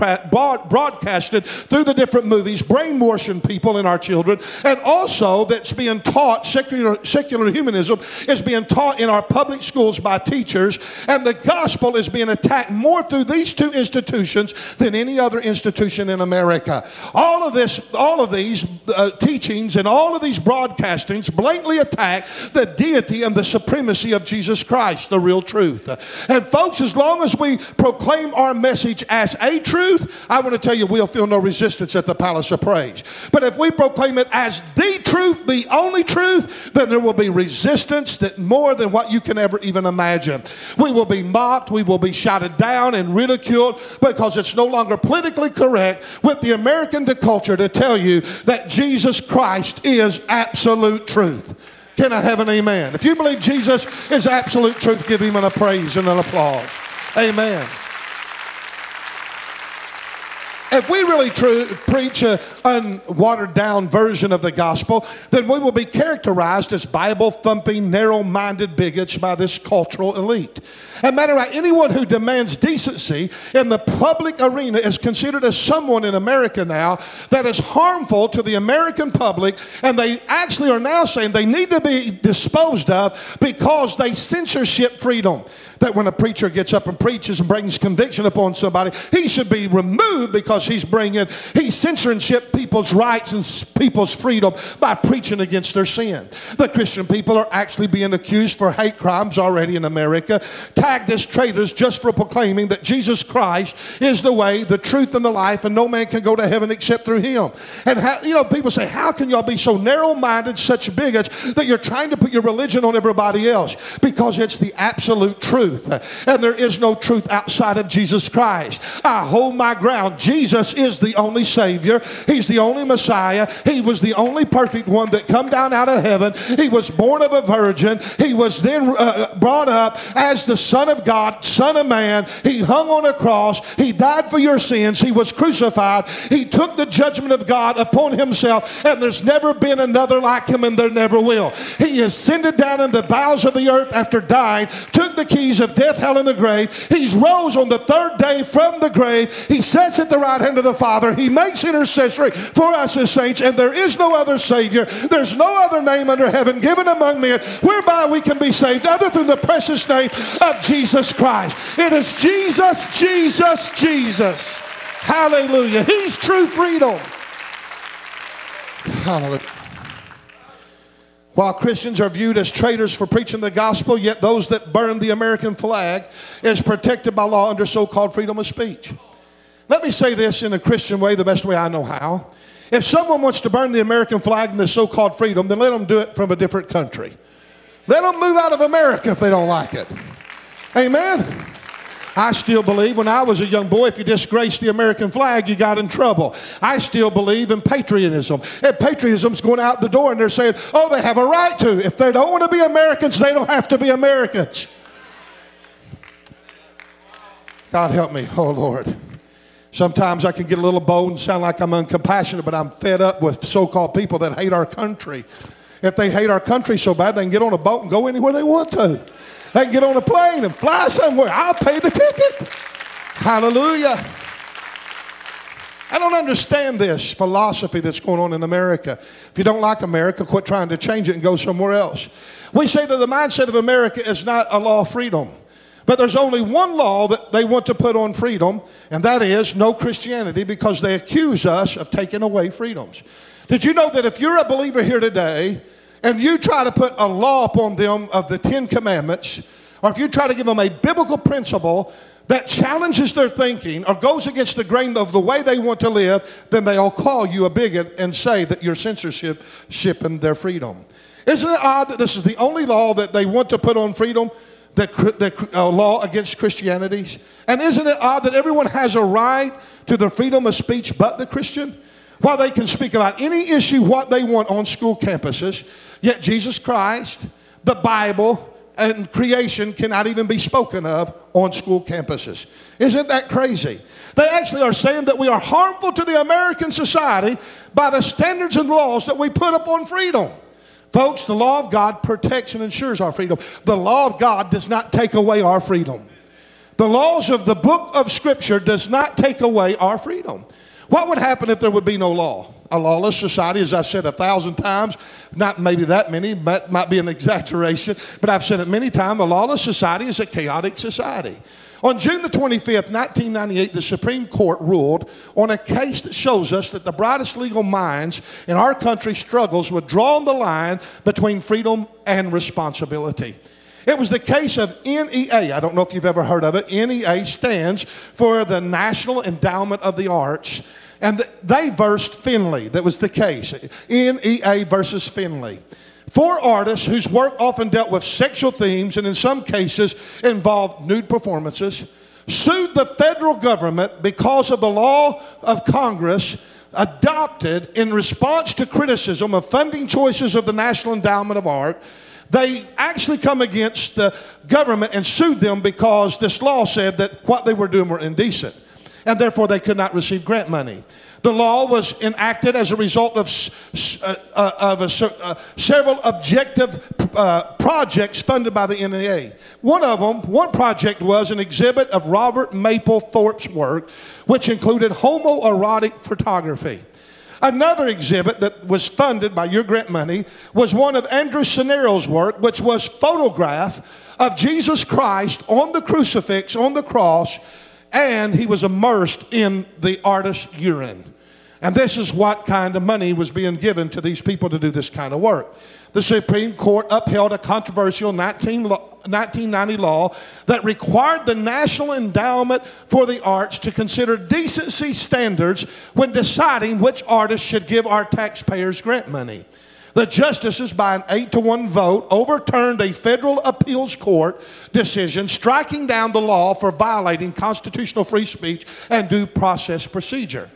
Speaker 10: broadcasted through the different movies, brainwashing people and our children, and also that's being taught, secular humanism is being taught in our public schools by teachers, and the gospel is being attacked more through these two institutions than any other institution in America. All of these teachings and all of these broadcastings blatantly attack the deity and the supremacy of Jesus Christ, the real truth. And folks, as long as we proclaim our message as a truth, I want to tell you we'll feel no resistance at the Palace of Praise. But if we proclaim it as the truth, the only truth, then there will be resistance that more than what you can ever even imagine. We will be mocked, we will be shouted down and ridiculed because it's no longer politically correct with the American culture to tell you that Jesus Christ is absolute truth. Can I have an amen? If you believe Jesus is absolute truth, give him a praise and an applause. Amen. If we really preach an unwatered down version of the gospel, then we will be characterized as Bible-thumping, narrow-minded bigots by this cultural elite. As a matter of fact, anyone who demands decency in the public arena is considered as someone in America now that is harmful to the American public, and they actually are now saying they need to be disposed of because they censorship freedom. That when a preacher gets up and preaches and brings conviction upon somebody, he should be removed because he's censoring people's rights and people's freedom by preaching against their sin. The Christian people are actually being accused for hate crimes already in America, tagged as traitors just for proclaiming that Jesus Christ is the way, the truth, and the life, and no man can go to heaven except through him. And people say, how can y'all be so narrow-minded, such bigots, that you're trying to put your religion on everybody else? Because it's the absolute truth. And there is no truth outside of Jesus Christ. I hold my ground. Jesus is the only Savior. He's the only Messiah. He was the only perfect one that come down out of heaven. He was born of a virgin. He was then brought up as the Son of God, Son of Man. He hung on a cross. He died for your sins. He was crucified. He took the judgment of God upon himself, and there's never been another like him, and there never will. He ascended down in the bowels of the earth after dying, took the keys of death, hell, and the grave. He's rose on the third day from the grave. He sits at the right hand of the Father. He makes intercessory for us as saints, and there is no other Savior. There's no other name under heaven given among men whereby we can be saved other than the precious name of Jesus Christ. It is Jesus, Jesus, Jesus. Hallelujah. He's true freedom. Hallelujah. While Christians are viewed as traitors for preaching the gospel, yet those that burn the American flag is protected by law under so-called freedom of speech. Let me say this in a Christian way, the best way I know how. If someone wants to burn the American flag and the so-called freedom, then let them do it from a different country. Let them move out of America if they don't like it. Amen? I still believe when I was a young boy, if you disgraced the American flag, you got in trouble. I still believe in patriotism. And patriotism's going out the door, and they're saying, oh, they have a right to. If they don't want to be Americans, they don't have to be Americans. God help me. Oh, Lord. Sometimes I can get a little bold and sound like I'm uncompassionate, but I'm fed up with so-called people that hate our country. If they hate our country so bad, they can get on a boat and go anywhere they want to. They can get on a plane and fly somewhere. I'll pay the ticket. Hallelujah. I don't understand this philosophy that's going on in America. If you don't like America, quit trying to change it and go somewhere else. We say that the mindset of America is not a law of freedom. But there's only one law that they want to put on freedom, and that is no Christianity, because they accuse us of taking away freedoms. Did you know that if you're a believer here today and you try to put a law upon them of the 10 Commandments, or if you try to give them a biblical principle that challenges their thinking or goes against the grain of the way they want to live, then they'll call you a bigot and say that you're censorshiping their freedom. Isn't it odd that this is the only law that they want to put on freedom? The law against Christianity? And isn't it odd that everyone has a right to the freedom of speech but the Christian? While they can speak about any issue what they want on school campuses, yet Jesus Christ, the Bible, and creation cannot even be spoken of on school campuses. Isn't that crazy? They actually are saying that we are harmful to the American society by the standards and laws that we put up on freedom. Folks, the law of God protects and ensures our freedom. The law of God does not take away our freedom. The laws of the book of Scripture does not take away our freedom. What would happen if there would be no law? A lawless society, as I've said 1,000 times, not maybe that many, but might be an exaggeration, but I've said it many times, a lawless society is a chaotic society. On June the 25th, 1998, the Supreme Court ruled on a case that shows us that the brightest legal minds in our country struggles with drawing the line between freedom and responsibility. It was the case of NEA. I don't know if you've ever heard of it. NEA stands for the National Endowment of the Arts. And they versed Finley. That was the case. NEA versus Finley. 4 artists whose work often dealt with sexual themes and in some cases involved nude performances sued the federal government because of the law of Congress adopted in response to criticism of funding choices of the National Endowment of Art. They actually come against the government and sued them because this law said that what they were doing were indecent, and therefore they could not receive grant money. The law was enacted as a result of several objective projects funded by the NEA. One project was an exhibit of Robert Mapplethorpe's work, which included homoerotic photography. Another exhibit that was funded by your grant money was one of Andrew Sonero's work, which was photograph of Jesus Christ on the crucifix, on the cross, and he was immersed in the artist's urine. And this is what kind of money was being given to these people to do this kind of work. The Supreme Court upheld a controversial 1990 law that required the National Endowment for the Arts to consider decency standards when deciding which artists should give our taxpayers grant money. The justices, by an 8-1 vote, overturned a federal appeals court decision striking down the law for violating constitutional free speech and due process procedure.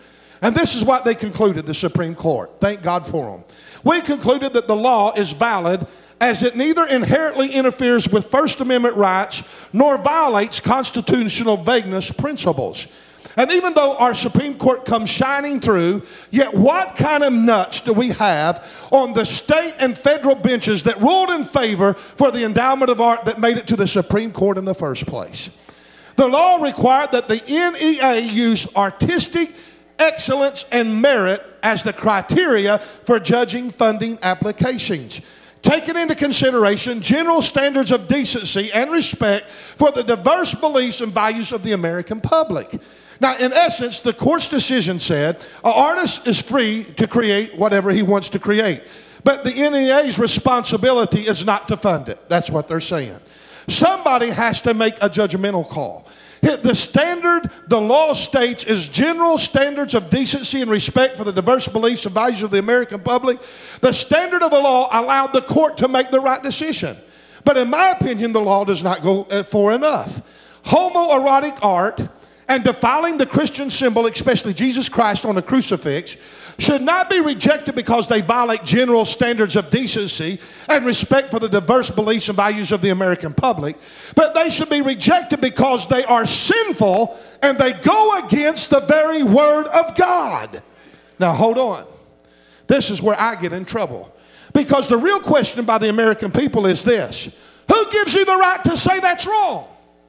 Speaker 10: And this is what they concluded, the Supreme Court. Thank God for them. We concluded that the law is valid as it neither inherently interferes with First Amendment rights nor violates constitutional vagueness principles. And even though our Supreme Court comes shining through, yet what kind of nuts do we have on the state and federal benches that ruled in favor for the endowment of art that made it to the Supreme Court in the first place? The law required that the NEA use artistic excellence and merit as the criteria for judging funding applications, taking into consideration general standards of decency and respect for the diverse beliefs and values of the American public. Now, in essence, the court's decision said an artist is free to create whatever he wants to create, but the NEA's responsibility is not to fund it. That's what they're saying. Somebody has to make a judgmental call. The standard the law states is general standards of decency and respect for the diverse beliefs and values of the American public. The standard of the law allowed the court to make the right decision. But in my opinion, the law does not go far enough. Homoerotic art and defiling the Christian symbol, especially Jesus Christ on a crucifix, should not be rejected because they violate general standards of decency and respect for the diverse beliefs and values of the American public, but they should be rejected because they are sinful and they go against the very word of God. Now hold on. This is where I get in trouble, because the real question by the American people is this: who gives you the right to say that's wrong?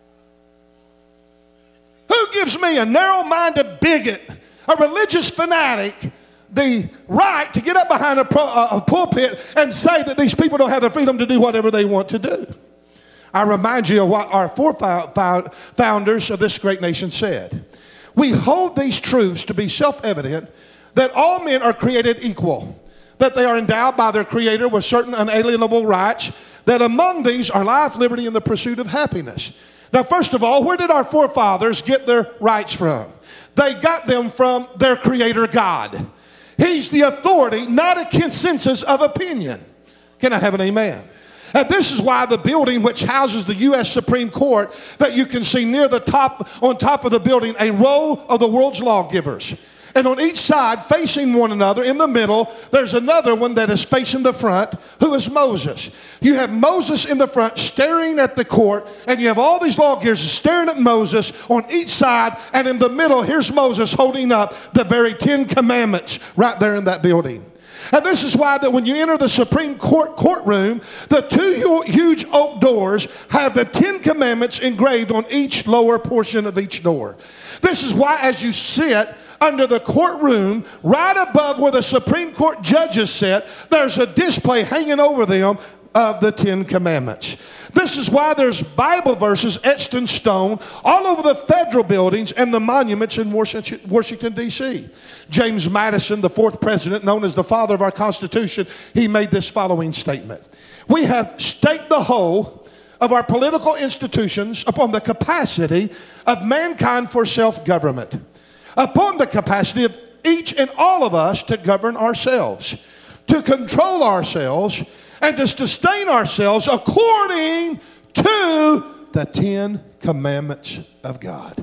Speaker 10: Who gives me, a narrow-minded bigot, a religious fanatic, the right to get up behind a pulpit and say that these people don't have the freedom to do whatever they want to do? I remind you of what our founders of this great nation said. We hold these truths to be self-evident, that all men are created equal, that they are endowed by their Creator with certain unalienable rights, that among these are life, liberty, and the pursuit of happiness. Now, first of all, where did our forefathers get their rights from? They got them from their Creator God. He's the authority, not a consensus of opinion. Can I have an amen? And this is why the building which houses the U.S. Supreme Court, that you can see near the top, on top of the building, a row of the world's lawgivers. And on each side, facing one another, in the middle, there's another one that is facing the front, who is Moses. You have Moses in the front staring at the court, and you have all these lawgivers staring at Moses on each side, and in the middle, here's Moses holding up the very 10 Commandments right there in that building. And this is why that when you enter the Supreme Court courtroom, the two huge oak doors have the 10 Commandments engraved on each lower portion of each door. This is why as you sit under the courtroom, right above where the Supreme Court judges sit, there's a display hanging over them of the 10 Commandments. This is why there's Bible verses etched in stone all over the federal buildings and the monuments in Washington, D.C. James Madison, the fourth president, known as the father of our Constitution, he made this following statement: "We have staked the whole of our political institutions upon the capacity of mankind for self-government, upon the capacity of each and all of us to govern ourselves, to control ourselves, and to sustain ourselves according to the 10 Commandments of God."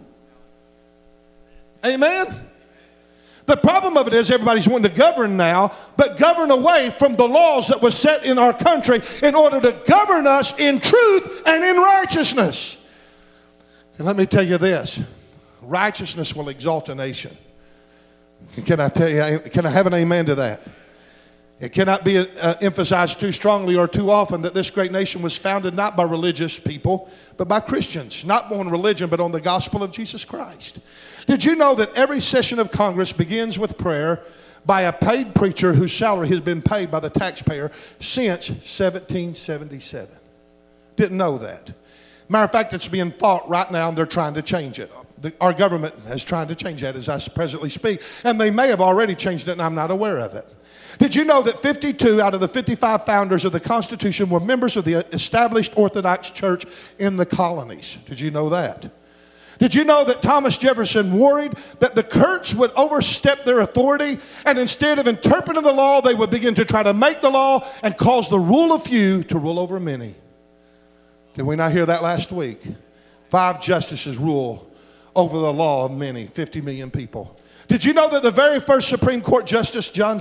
Speaker 10: Amen? The problem of it is everybody's wanting to govern now, but govern away from the laws that was set in our country in order to govern us in truth and in righteousness. And let me tell you this: righteousness will exalt a nation. Can I tell you, can I have an amen to that? It cannot be emphasized too strongly or too often that this great nation was founded not by religious people, but by Christians. Not on religion, but on the gospel of Jesus Christ. Did you know that every session of Congress begins with prayer by a paid preacher whose salary has been paid by the taxpayer since 1777? Didn't know that. Matter of fact, it's being fought right now, and they're trying to change it. Our government is trying to change that as I presently speak. And they may have already changed it, and I'm not aware of it. Did you know that 52 out of the 55 founders of the Constitution were members of the established Orthodox Church in the colonies? Did you know that? Did you know that Thomas Jefferson worried that the courts would overstep their authority, and instead of interpreting the law, they would begin to try to make the law and cause the rule of few to rule over many? Did we not hear that last week? 5 justices rule over the law of many, 50 million people. Did you know that the very first Supreme Court Justice, John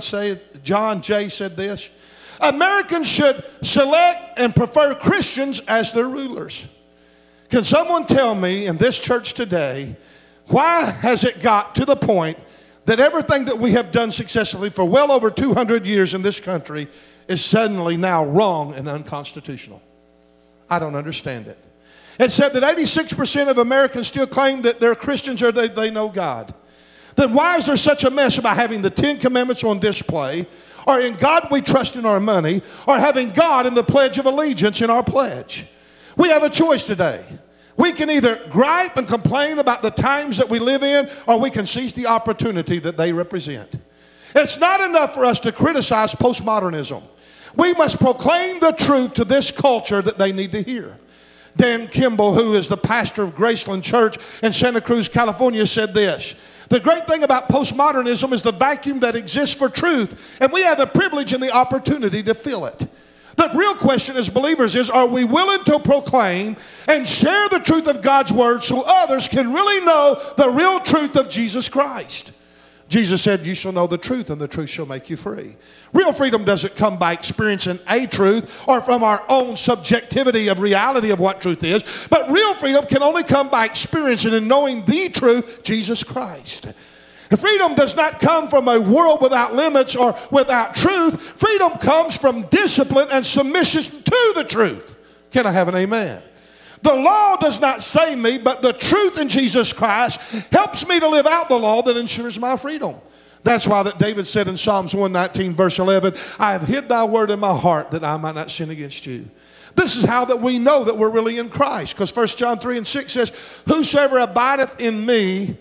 Speaker 10: Jay, said this? Americans should select and prefer Christians as their rulers. Can someone tell me in this church today, why has it got to the point that everything that we have done successfully for well over 200 years in this country is suddenly now wrong and unconstitutional? I don't understand it. It said that 86% of Americans still claim that they're Christians or they know God. Then why is there such a mess about having the 10 Commandments on display, or in God we trust in our money, or having God in the Pledge of Allegiance in our pledge? We have a choice today. We can either gripe and complain about the times that we live in, or we can seize the opportunity that they represent. It's not enough for us to criticize postmodernism. We must proclaim the truth to this culture that they need to hear. Dan Kimball, who is the pastor of Graceland Church in Santa Cruz, California, said this: the great thing about postmodernism is the vacuum that exists for truth, and we have the privilege and the opportunity to fill it. The real question as believers is, are we willing to proclaim and share the truth of God's word so others can really know the real truth of Jesus Christ? Jesus said, you shall know the truth, and the truth shall make you free. Real freedom doesn't come by experiencing a truth or from our own subjectivity of reality of what truth is, but real freedom can only come by experiencing and knowing the truth, Jesus Christ. Freedom does not come from a world without limits or without truth. Freedom comes from discipline and submission to the truth. Can I have an amen? The law does not save me, but the truth in Jesus Christ helps me to live out the law that ensures my freedom. That's why that David said in Psalms 119, verse 11, I have hid thy word in my heart that I might not sin against you. This is how that we know that we're really in Christ, because 1 John 3 and 6 says, whosoever abideth in me,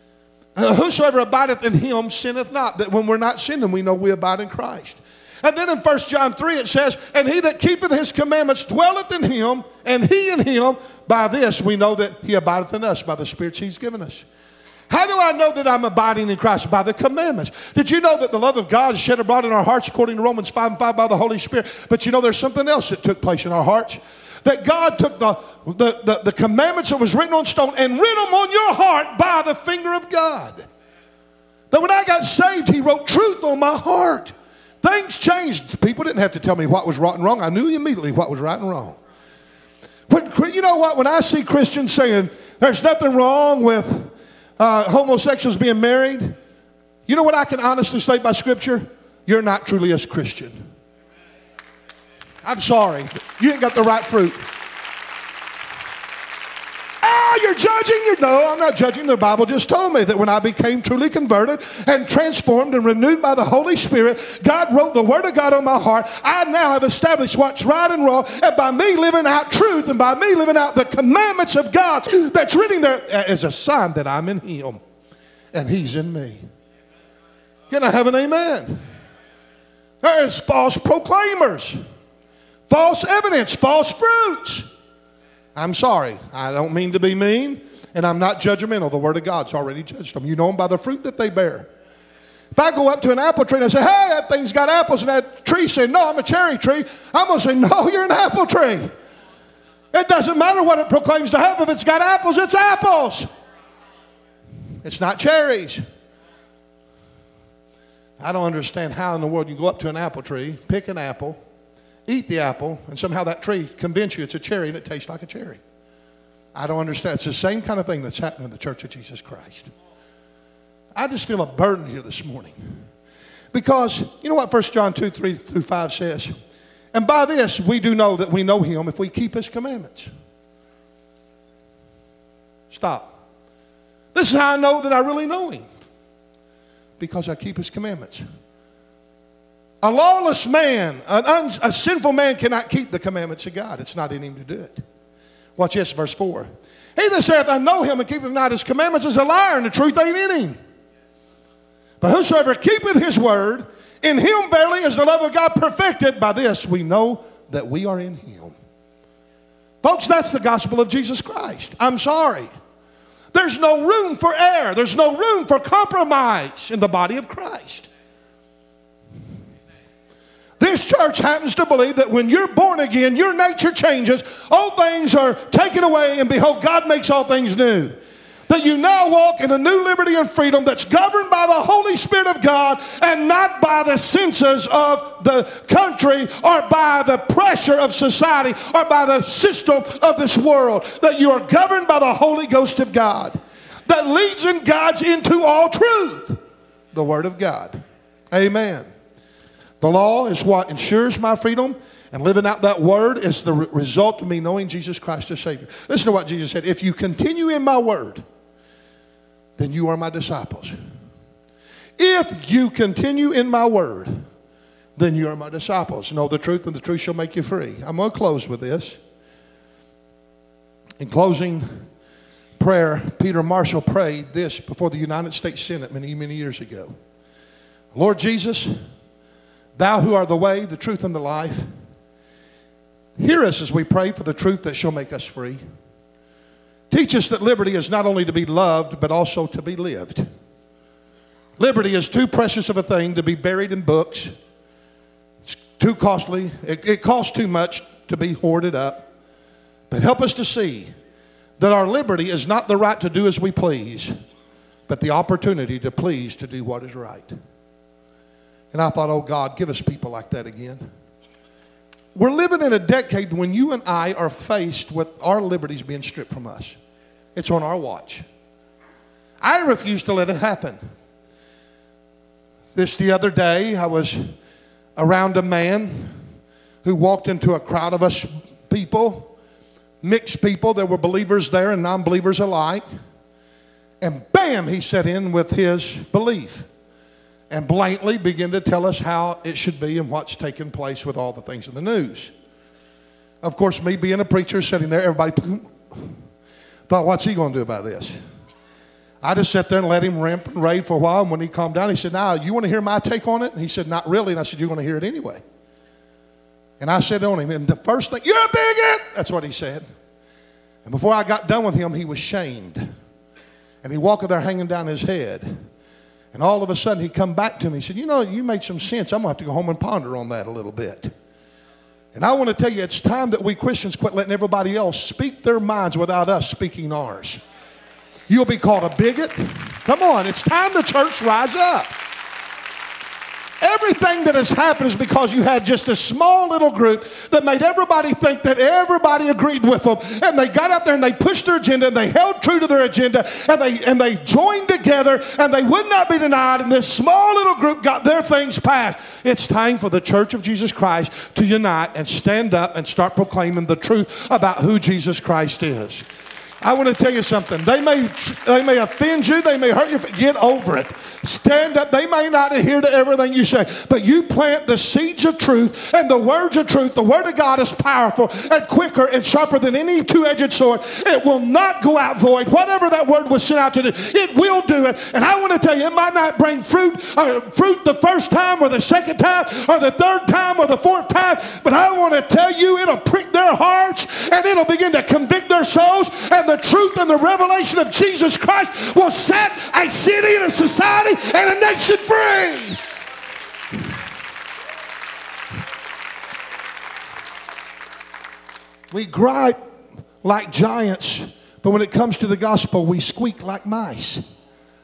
Speaker 10: whosoever abideth in him sinneth not. That when we're not sinning, we know we abide in Christ. And then in 1 John 3 it says, and he that keepeth his commandments dwelleth in him, and he in him. By this we know that he abideth in us, by the spirits he's given us. How do I know that I'm abiding in Christ? By the commandments. Did you know that the love of God is shed abroad in our hearts according to Romans 5 and 5 by the Holy Spirit? But you know there's something else that took place in our hearts. That God took the commandments that was written on stone and written them on your heart by the finger of God. That when I got saved, he wrote truth on my heart. Things changed. People didn't have to tell me what was right and wrong. I knew immediately what was right and wrong. But you know what? When I see Christians saying there's nothing wrong with homosexuals being married, you know what I can honestly state by Scripture? You're not truly a Christian. I'm sorry. You ain't got the right fruit. You're judging. No, I'm not judging. The Bible just told me that when I became truly converted and transformed and renewed by the Holy Spirit, God wrote the Word of God on my heart. I now have established what's right and wrong. And by me living out truth and by me living out the commandments of God that's written there is a sign that I'm in him and he's in me. Can I have an amen? There's false proclaimers, false evidence, false fruits. I'm sorry. I don't mean to be mean, and I'm not judgmental. The Word of God's already judged them. You know them by the fruit that they bear. If I go up to an apple tree and I say, hey, that thing's got apples, and that tree said, no, I'm a cherry tree, I'm going to say, no, you're an apple tree. It doesn't matter what it proclaims to have. If it's got apples, it's apples. It's not cherries. I don't understand how in the world you go up to an apple tree, pick an apple, eat the apple, and somehow that tree convince you it's a cherry and it tastes like a cherry. I don't understand. It's the same kind of thing that's happening in the Church of Jesus Christ. I just feel a burden here this morning. Because, you know what 1 John 2, 3 through 5 says? And by this we do know that we know him if we keep his commandments. Stop. This is how I know that I really know him. Because I keep his commandments. A lawless man, a sinful man cannot keep the commandments of God. It's not in him to do it. Watch this, verse 4. He that saith, I know him and keepeth not his commandments is a liar, and the truth ain't in him. But whosoever keepeth his word, in him verily is the love of God perfected. By this we know that we are in him. Folks, that's the gospel of Jesus Christ. I'm sorry. There's no room for error. There's no room for compromise in the body of Christ. This church happens to believe that when you're born again, your nature changes. Old things are taken away, and behold, God makes all things new. that you now walk in a new liberty and freedom that's governed by the Holy Spirit of God and not by the senses of the country or by the pressure of society or by the system of this world. That you are governed by the Holy Ghost of God that leads and guides into all truth. The Word of God. Amen. The law is what ensures my freedom, and living out that Word is the result of me knowing Jesus Christ as Savior. Listen to what Jesus said. If you continue in my Word, then you are my disciples. If you continue in my Word, then you are my disciples. Know the truth, and the truth shall make you free. I'm going to close with this. In closing prayer, Peter Marshall prayed this before the United States Senate many, many years ago. Lord Jesus, thou who art the way, the truth, and the life, hear us as we pray for the truth that shall make us free. Teach us that liberty is not only to be loved, but also to be lived. Liberty is too precious of a thing to be buried in books. It's too costly. It costs too much to be hoarded up. But help us to see that our liberty is not the right to do as we please, but the opportunity to please to do what is right. And I thought, oh God, give us people like that again. We're living in a decade when you and I are faced with our liberties being stripped from us. It's on our watch. I refuse to let it happen. The other day, I was around a man who walked into a crowd of us people, mixed people. There were believers there and non-believers alike. And bam, he set in with his belief and blatantly began to tell us how it should be and what's taking place with all the things in the news. Of course, me being a preacher sitting there, everybody thought, what's he going to do about this? I just sat there and let him ramp and rave for a while. And when he calmed down, he said, now, you want to hear my take on it? And he said, not really. And I said, you're going to hear it anyway. And I said on him, and the first thing, you're a bigot! That's what he said. And before I got done with him, he was shamed. And he walked there hanging down his head. And all of a sudden, he come back to me. He said, you know, you made some sense. I'm going to have to go home and ponder on that a little bit. And I want to tell you, it's time that we Christians quit letting everybody else speak their minds without us speaking ours. You'll be called a bigot. Come on, it's time the church rise up. Everything that has happened is because you had just a small little group that made everybody think that everybody agreed with them. And they got out there and they pushed their agenda and they held true to their agenda and they joined together and they would not be denied. And this small little group got their things passed. It's time for the Church of Jesus Christ to unite and stand up and start proclaiming the truth about who Jesus Christ is. I want to tell you something. They may offend you. They may hurt you. Get over it. Stand up. They may not adhere to everything you say, but you plant the seeds of truth and the words of truth. The Word of God is powerful and quicker and sharper than any two-edged sword. It will not go out void. Whatever that word was sent out to do, it will do it. And I want to tell you, it might not bring fruit the first time or the second time or the third time or the fourth time, but I want to tell you, it'll prick their hearts and it'll begin to convict their souls, and the truth and the revelation of Jesus Christ will set a city and a society and a nation free. We gripe like giants, but when it comes to the gospel, we squeak like mice.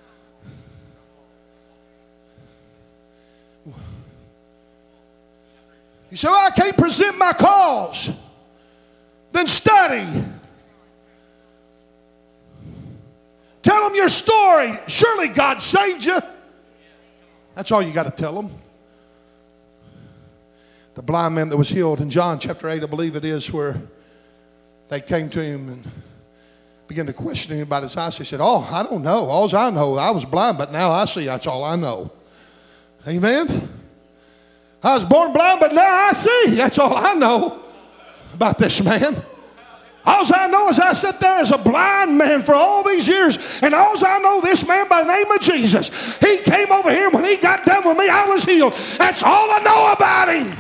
Speaker 10: You say, well, I can't present my cause. Then study. Tell them your story. Surely God saved you. That's all you got to tell them. The blind man that was healed in John chapter 8, I believe it is, where they came to him and began to question him about his eyes. He said, oh, I don't know. All I know, I was blind, but now I see. That's all I know. Amen. I was born blind, but now I see. That's all I know about this man. All I know is I sat there as a blind man for all these years, and all I know this man by the name of Jesus. He came over here, when he got done with me, I was healed. That's all I know about him.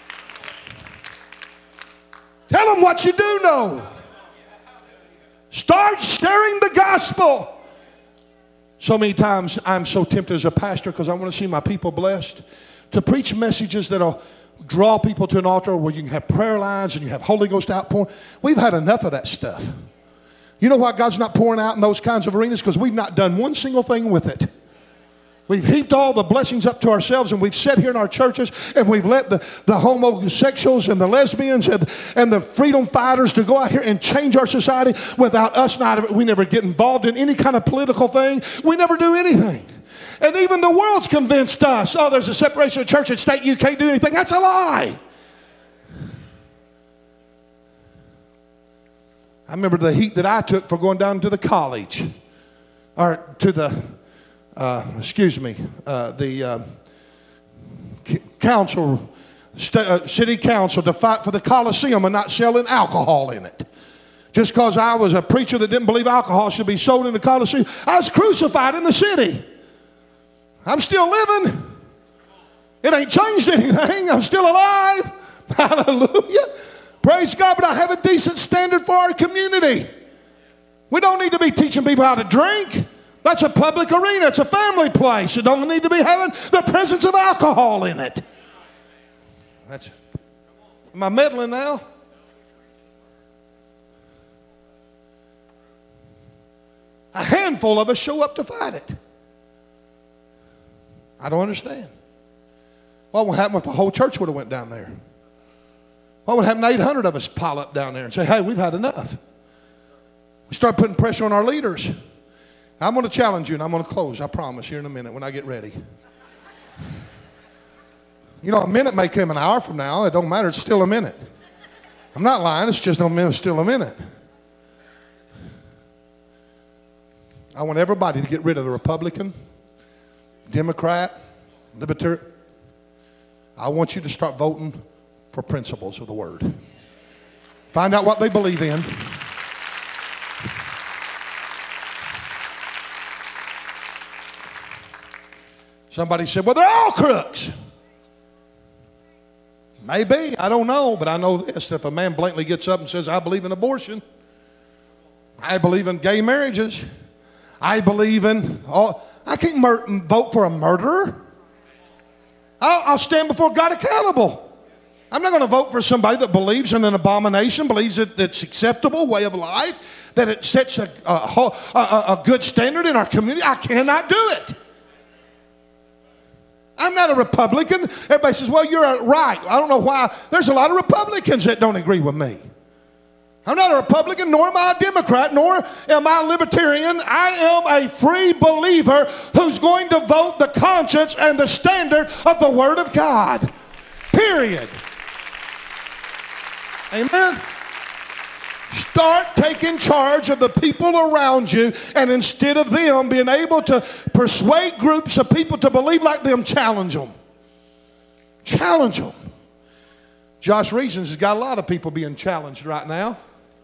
Speaker 10: Tell him what you do know. Start sharing the gospel. So many times I'm so tempted as a pastor, because I want to see my people blessed, to preach messages that'll draw people to an altar where you can have prayer lines and you have Holy Ghost outpouring. We've had enough of that stuff. You know why God's not pouring out in those kinds of arenas? Because we've not done one single thing with it. We've heaped all the blessings up to ourselves, and we've sat here in our churches and we've let the homosexuals and the lesbians and the freedom fighters to go out here and change our society without us. We never get involved in any kind of political thing. We never do anything. And even the world's convinced us, oh, there's a separation of church and state, you can't do anything. That's a lie. I remember the heat that I took for going down to the college, or to the city council to fight for the Coliseum and not selling alcohol in it. Just because I was a preacher that didn't believe alcohol should be sold in the Coliseum. I was crucified in the city. I'm still living. It ain't changed anything. I'm still alive. Hallelujah. Praise God, but I have a decent standard for our community. We don't need to be teaching people how to drink. That's a public arena. It's a family place. You don't need to be having the presence of alcohol in it. Am I meddling now? A handful of us show up to fight it. I don't understand. What would happen if the whole church would have went down there? What would happen if 800 of us pile up down there and say, hey, we've had enough? We start putting pressure on our leaders. I'm going to challenge you, and I'm going to close, I promise, here in a minute when I get ready. You know, a minute may come an hour from now. It don't matter. It's still a minute. I'm not lying. It's just a minute. It's still a minute. I want everybody to get rid of the Republican, Democrat, Libertarian. I want you to start voting for principles of the Word. Find out what they believe in. Somebody said, well, they're all crooks. Maybe. I don't know. But I know this. If a man blatantly gets up and says, I believe in abortion. I believe in gay marriages. I believe in all. I can't vote for a murderer. I'll stand before God accountable. I'm not going to vote for somebody that believes in an abomination, believes that it's acceptable way of life, that it sets a good standard in our community. I cannot do it. I'm not a Republican. Everybody says, well, you're right. I don't know why. There's a lot of Republicans that don't agree with me. I'm not a Republican, nor am I a Democrat, nor am I a libertarian. I am a free believer who's going to vote the conscience and the standard of the Word of God. Period. Amen. Start taking charge of the people around you, and instead of them being able to persuade groups of people to believe like them, challenge them. Challenge them. Josh Reasons has got a lot of people being challenged right now.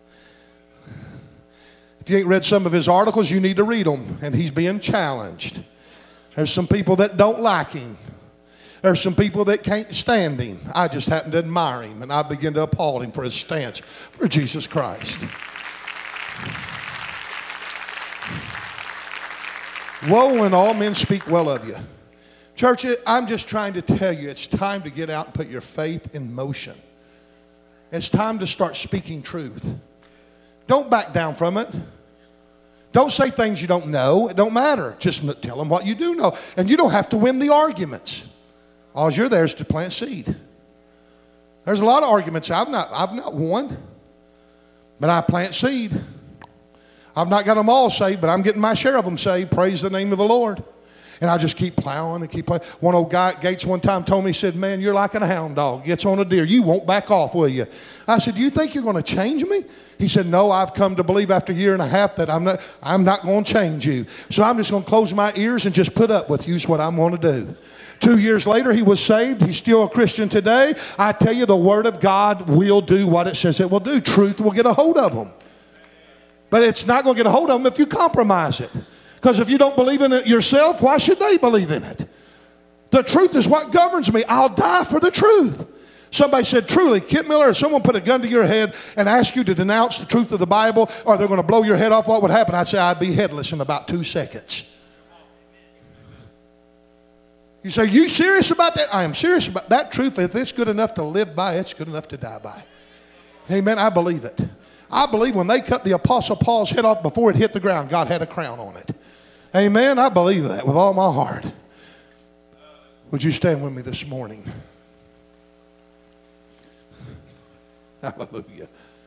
Speaker 10: If you ain't read some of his articles, you need to read them, and he's being challenged. There's some people that don't like him. There's some people that can't stand him. I just happen to admire him, and I begin to applaud him for his stance for Jesus Christ. Woe when all men speak well of you. Church, I'm just trying to tell you, it's time to get out and put your faith in motion. It's time to start speaking truth. Don't back down from it. Don't say things you don't know. It don't matter. Just tell them what you do know. And you don't have to win the arguments. All you're there is to plant seed. There's a lot of arguments I've not won, but I plant seed. I've not got them all saved, but I'm getting my share of them saved. Praise the name of the Lord. And I just keep plowing and keep plowing. One old guy at Gates one time told me, he said, man, you're like a hound dog. Gets on a deer. You won't back off, will you? I said, do you think you're going to change me? He said, no, I've come to believe after a year and a half that I'm not going to change you. So I'm just going to close my ears and just put up with you is what I'm going to do. 2 years later, he was saved. He's still a Christian today. I tell you, the Word of God will do what it says it will do. Truth will get a hold of them. But it's not going to get a hold of them if you compromise it. Because if you don't believe in it yourself, why should they believe in it? The truth is what governs me. I'll die for the truth. Somebody said, truly, Kit Miller, if someone put a gun to your head and asked you to denounce the truth of the Bible, or they're going to blow your head off, what would happen? I'd say I'd be headless in about 2 seconds. You say, you serious about that? I am serious about that truth. If it's good enough to live by, it's good enough to die by. Amen. I believe it. I believe when they cut the Apostle Paul's head off before it hit the ground, God had a crown on it. Amen. I believe that with all my heart. Would you stand with me this morning? Hallelujah.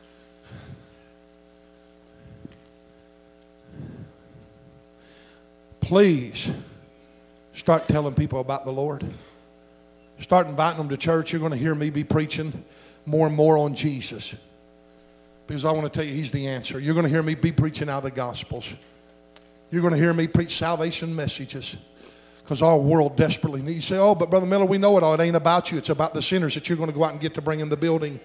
Speaker 10: Please start telling people about the Lord. Start inviting them to church. You're going to hear me be preaching more and more on Jesus. Because I want to tell you, He's the answer. You're going to hear me be preaching out of the Gospels. You're going to hear me preach salvation messages. Because our world desperately needs. You say, oh, but Brother Miller, we know it all. It ain't about you. It's about the sinners that you're going to go out and get to bring in the building.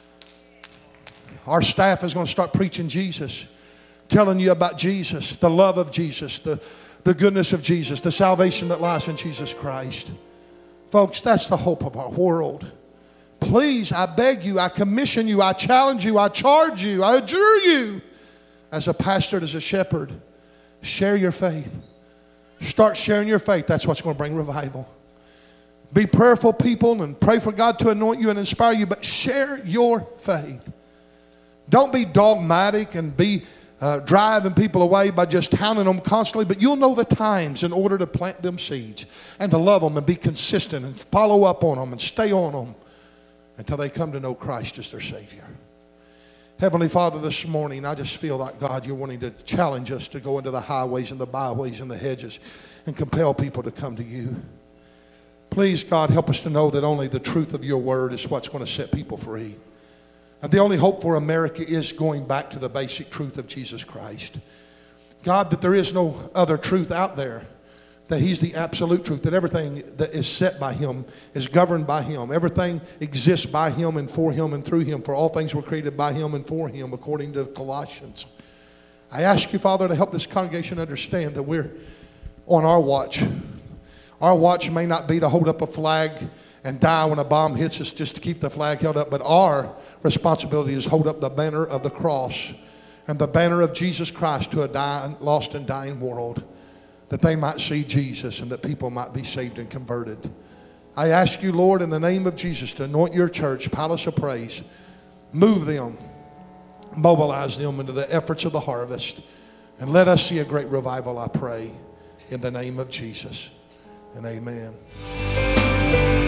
Speaker 10: Our staff is going to start preaching Jesus. Telling you about Jesus. The love of Jesus. The goodness of Jesus. The salvation that lies in Jesus Christ. Folks, that's the hope of our world. Please, I beg you, I commission you, I challenge you, I charge you, I adjure you. As a pastor, as a shepherd, share your faith. Start sharing your faith. That's what's going to bring revival. Be prayerful people and pray for God to anoint you and inspire you, but share your faith. Don't be dogmatic and be driving people away by just hounding them constantly, but you'll know the times in order to plant them seeds and to love them and be consistent and follow up on them and stay on them until they come to know Christ as their Savior. Heavenly Father, this morning, I just feel like, God, you're wanting to challenge us to go into the highways and the byways and the hedges and compel people to come to you. Please, God, help us to know that only the truth of your word is what's going to set people free. And the only hope for America is going back to the basic truth of Jesus Christ. God, that there is no other truth out there. That He's the absolute truth. That everything that is set by Him is governed by Him. Everything exists by Him and for Him and through Him. For all things were created by Him and for Him, according to Colossians. I ask you, Father, to help this congregation understand that we're on our watch. Our watch may not be to hold up a flag and die when a bomb hits us just to keep the flag held up, but our responsibility is hold up the banner of the cross and the banner of Jesus Christ to a dying, lost and dying world, that they might see Jesus and that people might be saved and converted. I ask you, Lord, in the name of Jesus, to anoint your church, Palace of Praise. Move them, mobilize them into the efforts of the harvest, and let us see a great revival, I pray, in the name of Jesus. And amen.